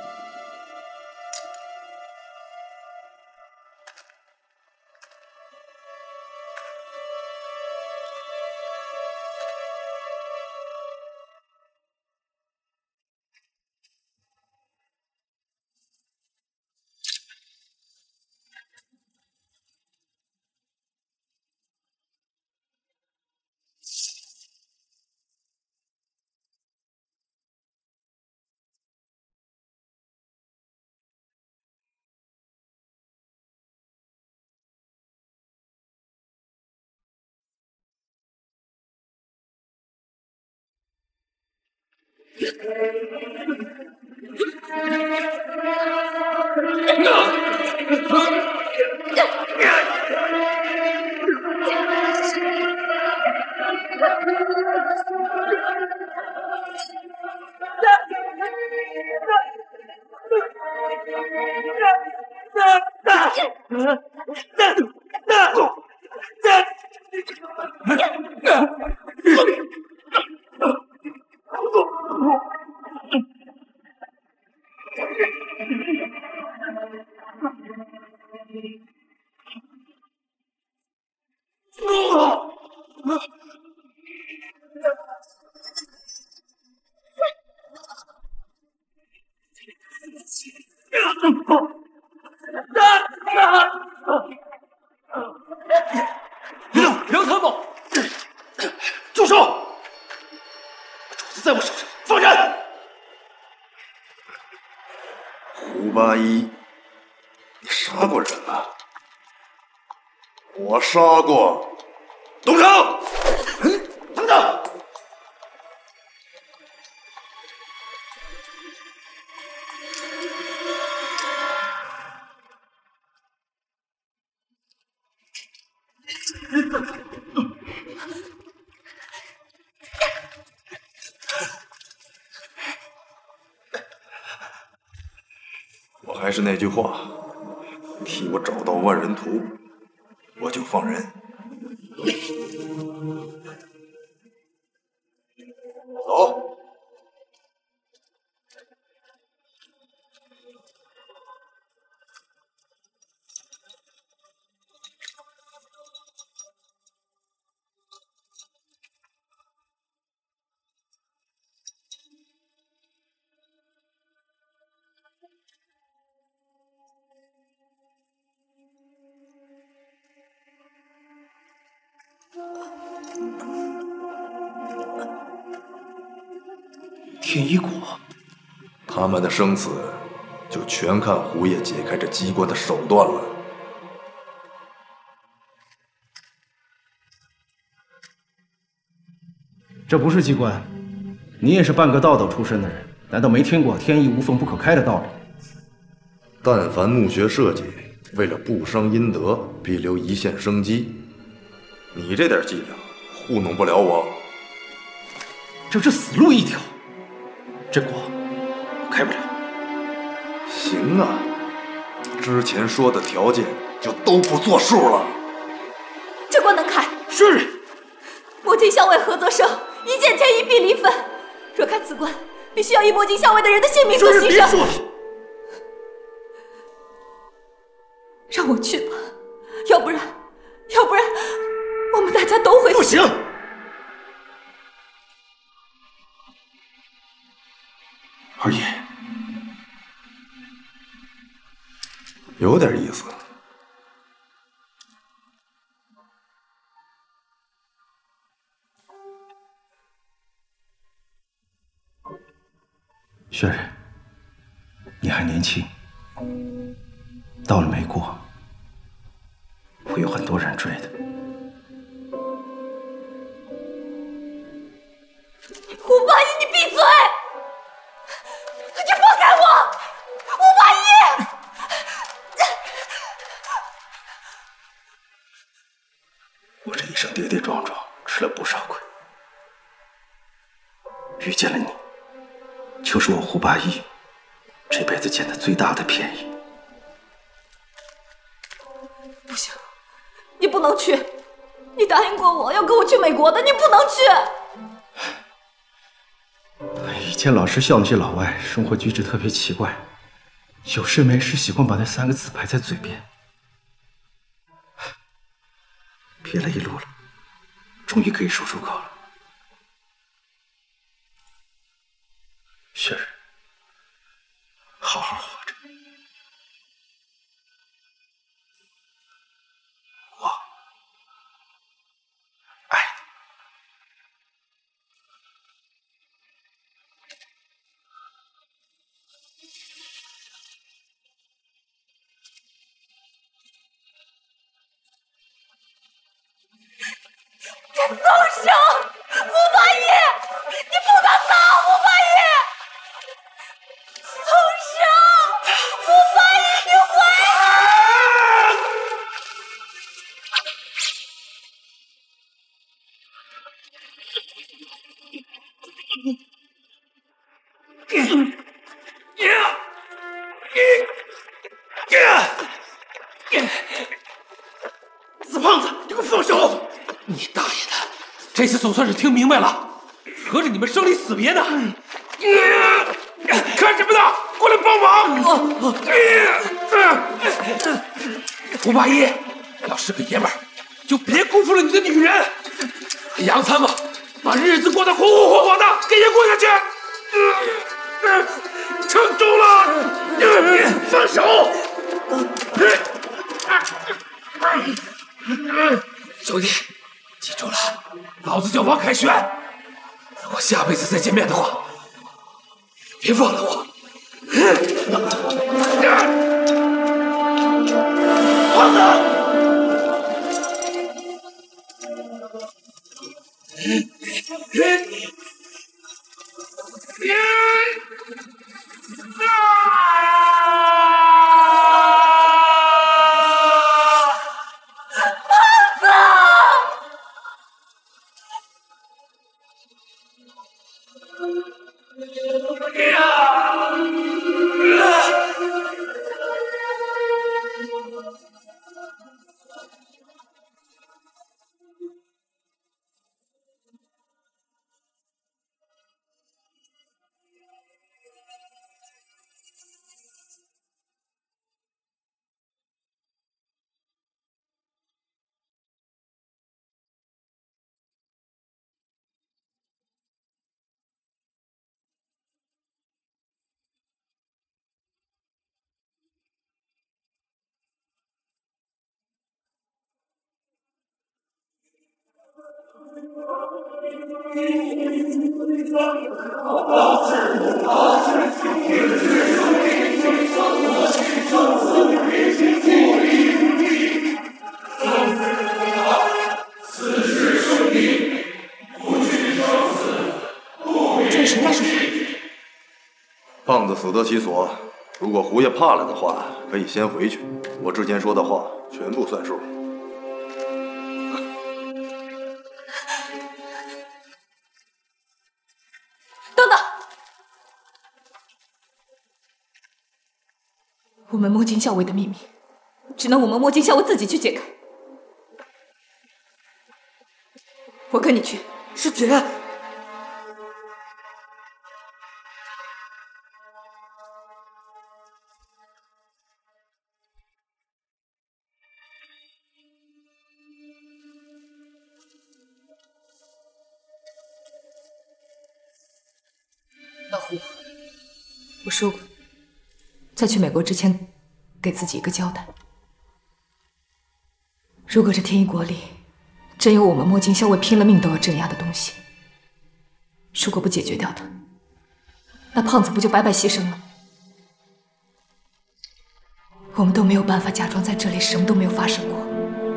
梁参谋，住手！主子在我手上，放人！ 胡八一，你杀过人吗？我杀过。动手！ 等等！ 我还是那句话，替我找到万人图，我就放人。走。 天一果， 他们的生死就全看胡爷解开这机关的手段了。 这不是机关，你也是半个道道出身的人，难道没听过天意无缝不可开的道理？ 但凡墓穴设计，为了不伤阴德，必留一线生机。 你这点伎俩糊弄不了我。 这是死路一条，这国我开不了。 行啊，之前说的条件就都不作数了。 这关能开。 是。 魔镜校尉菏泽生一剑天一臂离分，若开此关，必须要以魔镜校尉的人的性命做牺牲。 说让我去吧，要不然，要不然，我们大家都会死。 不行。二爷， 有点意思。 雪人，你还年轻，到了美国，会有很多人追的。 胡八一，你闭嘴！你放开我！胡八一！ 我这一生跌跌撞撞，吃了不少亏，遇见了你，就是我胡八一这辈子捡的最大的便宜。 不行，你不能去！你答应过我要跟我去美国的，你不能去！ 以前老师笑那些老外生活举止特别奇怪，有事没事喜欢把那三个字摆在嘴边。憋了一路了，终于可以说出口了。雪儿，好好活着。我爱你。 这宋生，胡八一，你不能走，胡八一！宋生，胡八一，你回死胖子，你给我放手！你大爷的！这次总算是听明白了，合着你们生离死别呢！看什么呢？过来帮忙！胡八一，要是个爷们儿，就别辜负了你的女人。洋参嘛，把日子过得红红火火的，给爷过下去。撑住了！放手！兄弟，记住了，老子叫王凯旋。如果下辈子再见面的话，别忘了我。胖子！ 这实在是…… 胖子死得其所，如果胡爷怕了的话，可以先回去。我之前说的话全部算数。 我们摸金校尉的秘密，只能我们摸金校尉自己去解开。我跟你去。 师姐。 老胡，我说过，在去美国之前，给自己一个交代。如果这天一国里真有我们摸金校尉拼了命都要镇压的东西，如果不解决掉它，那胖子不就白白牺牲了？我们都没有办法假装在这里什么都没有发生过。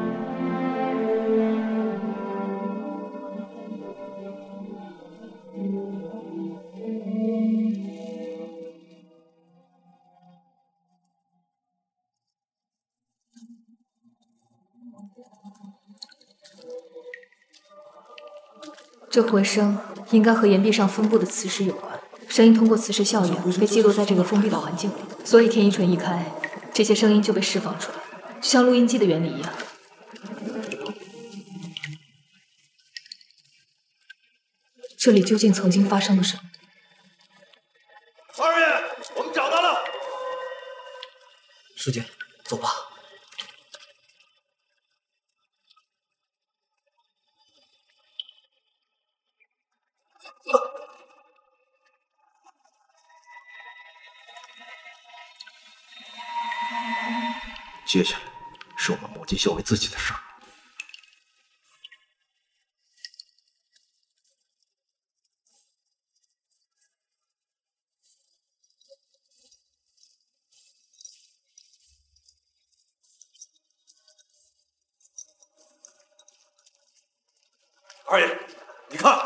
这回声应该和岩壁上分布的磁石有关，声音通过磁石效应被记录在这个封闭的环境里，所以天一唇一开，这些声音就被释放出来，就像录音机的原理一样。这里究竟曾经发生了什么？ 二爷，我们找到了。 师姐，走吧。 接下来是我们魔金校尉自己的事儿。二爷，你看。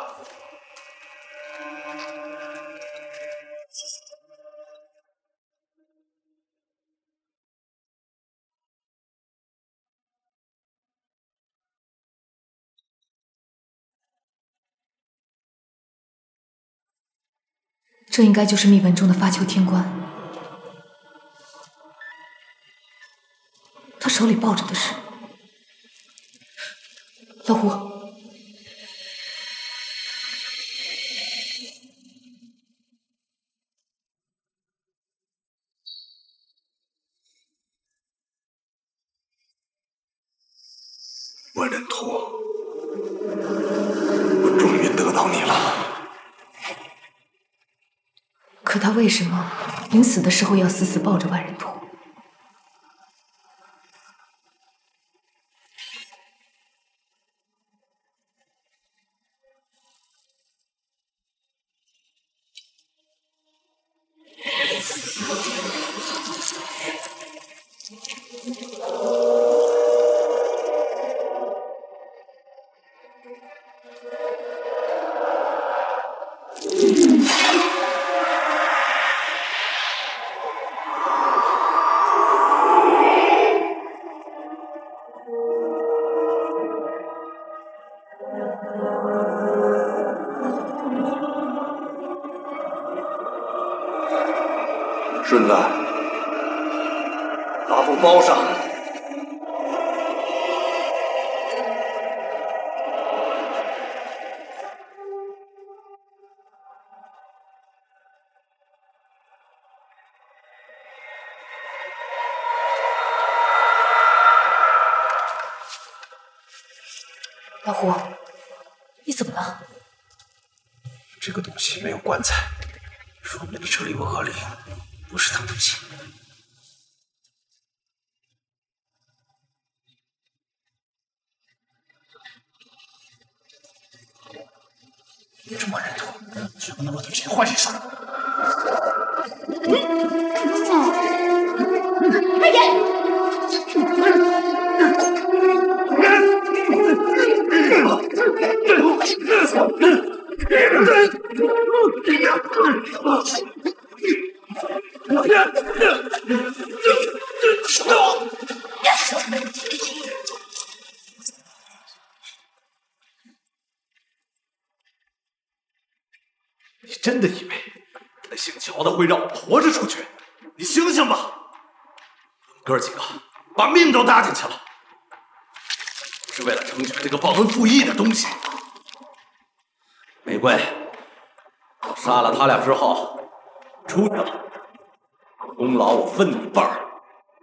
这应该就是密文中的发丘天棺。他手里抱着的是老胡。 万人图，我终于得到你了。 可他为什么临死的时候要死死抱着万人图？ 顺子，把布包上。 老胡，你怎么了？ 这个东西没有棺材，说明了这里不合理，不是他东西。 这么人头，却不能把他直接换身上。 二爷。 你真的以为那姓乔的会让我活着出去？你醒醒吧！ 哥几个把命都搭进去了，是为了成全这个忘恩负义的东西。玫瑰，我杀了他俩之后出去了，功劳我分你一半儿。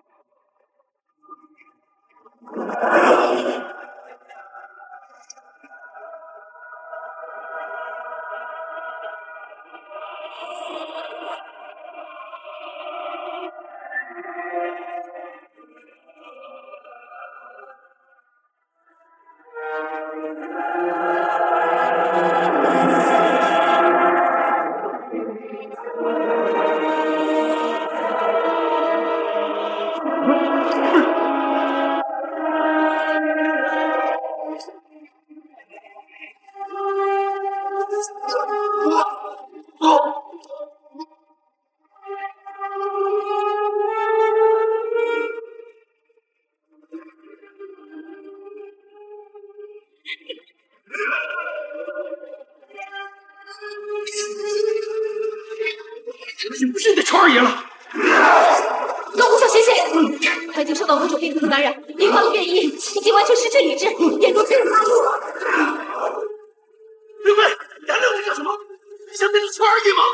已经不是你的臭二爷了。 老胡小仙仙，他已经受到何种病毒的感染，引发了变异，已经完全失去理智，严重进入大陆了。 玫瑰，原谅我干什么？你想变成臭二爷吗？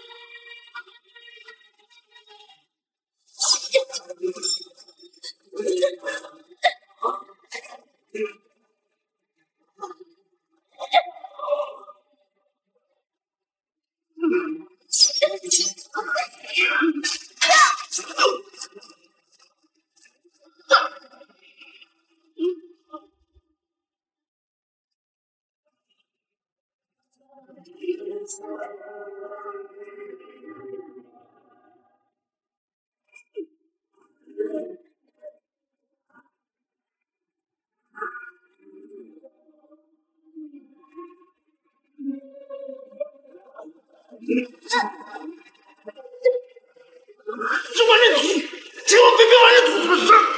这玩意土，千万别被玩意土损伤。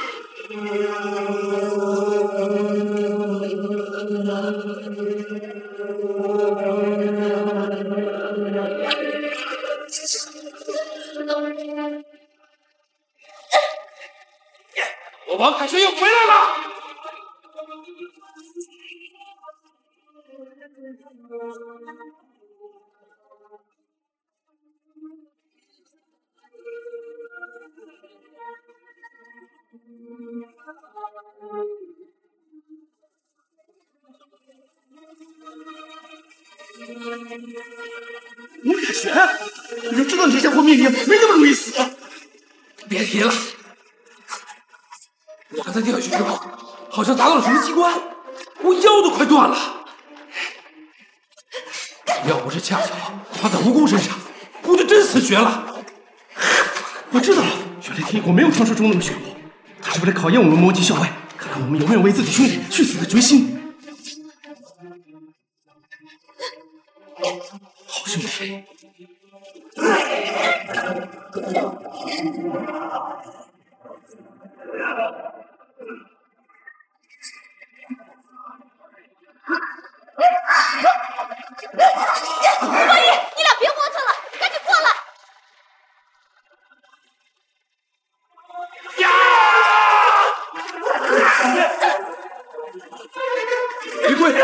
我王凯旋又回来了。 王凯旋，你就知道你这家伙命令没那么容易死。 别提了，我刚才掉下去之后，好像砸到了什么机关，我腰都快断了。要不是恰巧花在蜈蚣身上，我就真死绝了。 我知道了，原来天国没有传说中那么血火，他是为了考验我们魔级校尉，看看我们有没有为自己兄弟去死的决心。好兄弟。 王爷，你俩别磨蹭了，赶紧过来！ 玫瑰，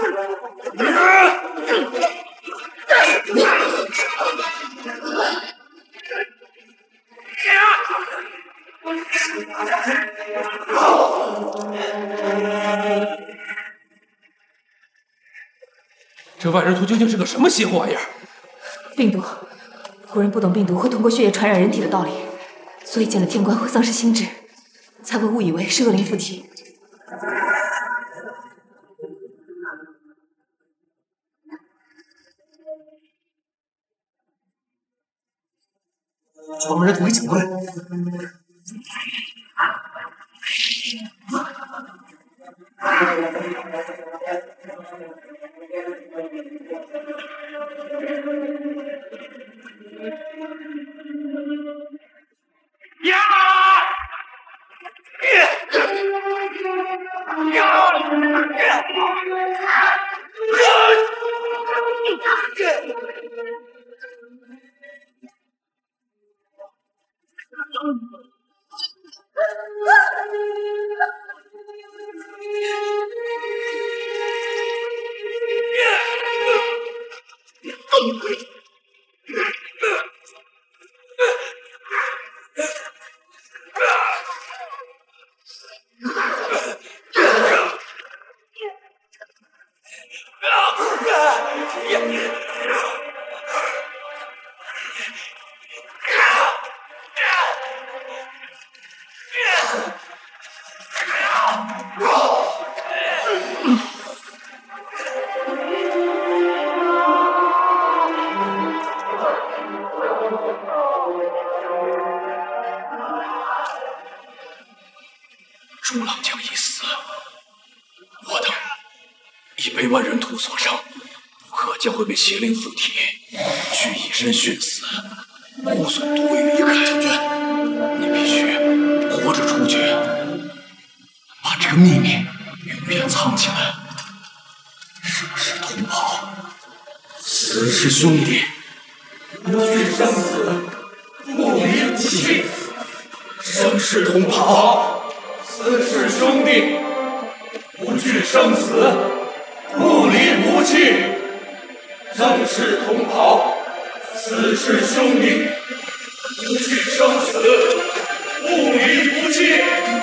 这万人图究竟是个什么邪乎玩意儿？ 病毒，古人不懂病毒会通过血液传染人体的道理，所以见了天官会丧失心智，才会误以为是恶灵附体。 把万人图给请过来。 朱郎将已死，我等已被万人屠所伤，不可将会被邪灵附体，需以身殉死，无损都未离开。将军，你必须活着出去，把这个秘密永远藏起来。生是同袍，死是兄弟，不惧生死，不离不弃。生是同袍，死是兄弟，不惧生死，不离不弃。生是同袍，死是兄弟，不惧生死，不离不弃。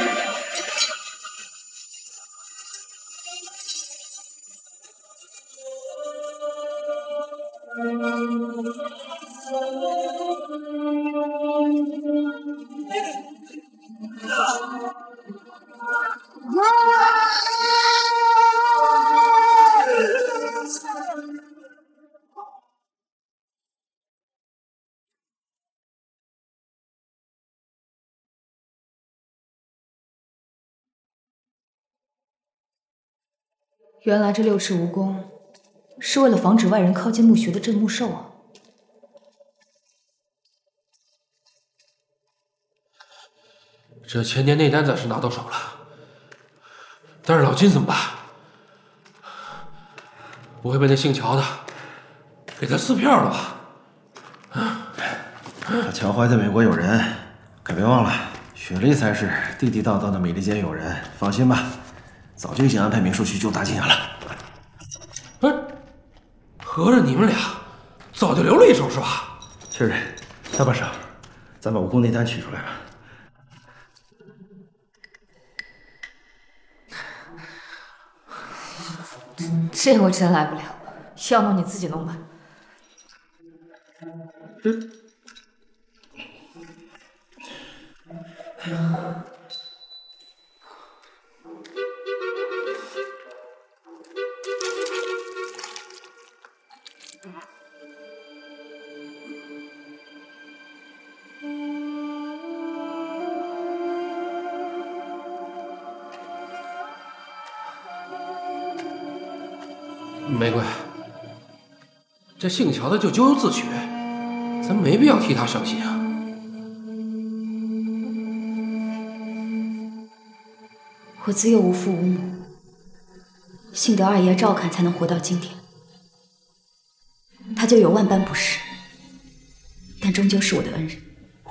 原来这六尺蜈蚣是为了防止外人靠近墓穴的镇墓兽啊！ 这千年内丹暂时拿到手了，但是老金怎么办？不会被那姓乔的给他撕票了吧？ 他乔怀在美国有人，可别忘了，雪莉才是地地道道的美利坚友人。放心吧，早就已经安排民宿去救大金牙了。 不是，合着你们俩早就留了一手是吧？ 确认，搭把手，咱把蜈蚣内丹取出来吧。 这我真来不了，要弄你自己弄吧。 嗯。 玫瑰，这姓乔的就咎由自取，咱没必要替他伤心啊。 我自幼无父无母，幸得二爷照看，才能活到今天。他就有万般不是，但终究是我的恩人。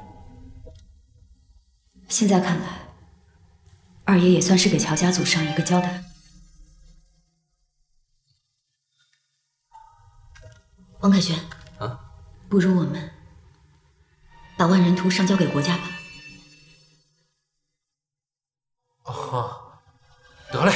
现在看来，二爷也算是给乔家祖上一个交代。王凯旋， 啊， 不如我们把万人屠上交给国家吧。 哦，得嘞。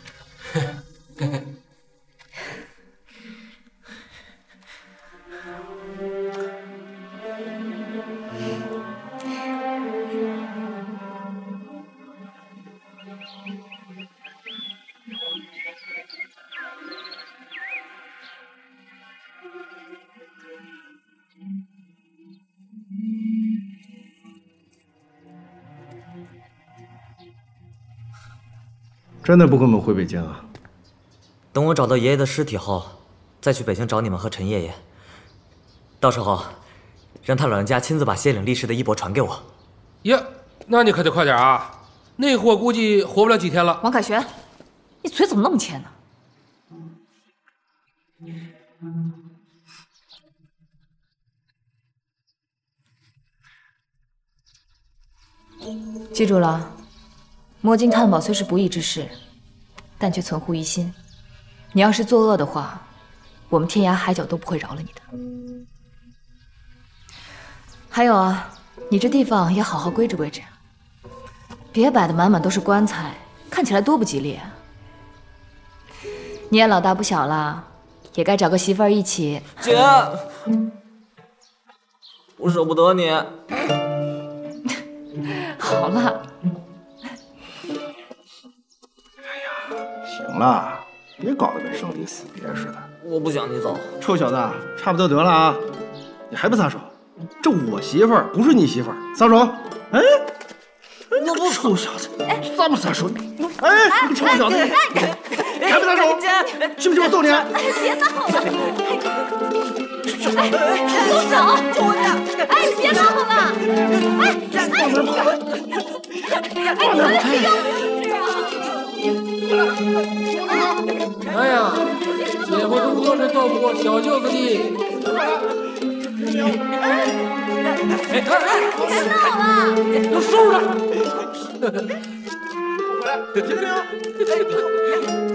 真的不跟我们回北京啊？ 等我找到爷爷的尸体后，再去北京找你们和陈爷爷。到时候，让他老人家亲自把谢岭力士的衣钵传给我。 呀，那你可得快点啊！那货估计活不了几天了。 王凯旋，你嘴怎么那么欠呢？记住了。摸金探宝虽是不义之事，但却存乎一心。你要是作恶的话， 我们天涯海角都不会饶了你的。还有啊，你这地方也好好规制规制，别摆的满满都是棺材，看起来多不吉利啊！你也老大不小了，也该找个媳妇儿一起。 姐，我舍不得你。 好了。 行了，别搞得跟生离死别似的。 我不想你走。 臭小子，差不多得了啊！你还不撒手？这我媳妇儿不是你媳妇儿，撒手！哎， 我不臭小子，撒不撒手？哎，你个臭小子，还不撒手？信不信我揍你？ 别闹了！哎，松手！哎，别闹了！哎， 放那跑！ 哎，你们两个要不要吃啊？ 哎呀，姐夫终究是斗不过小舅子的。哎哎哎！ 别闹了！ 都收着！ 停停！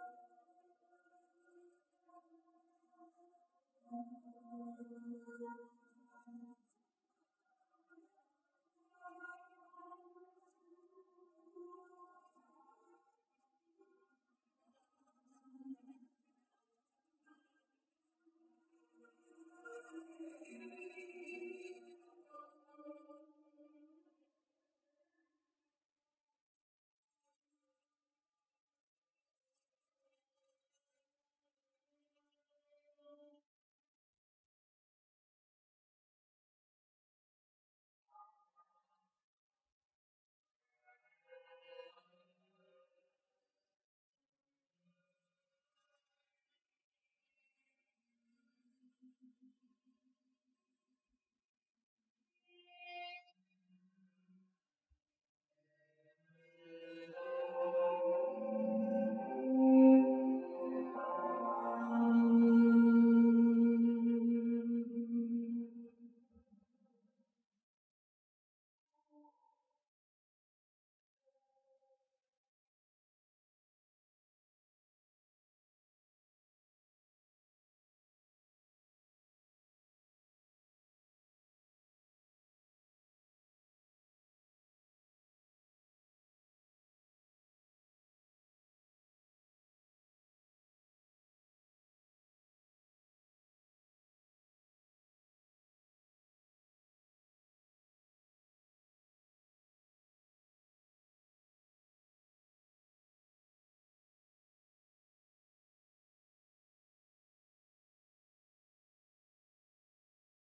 Thank you.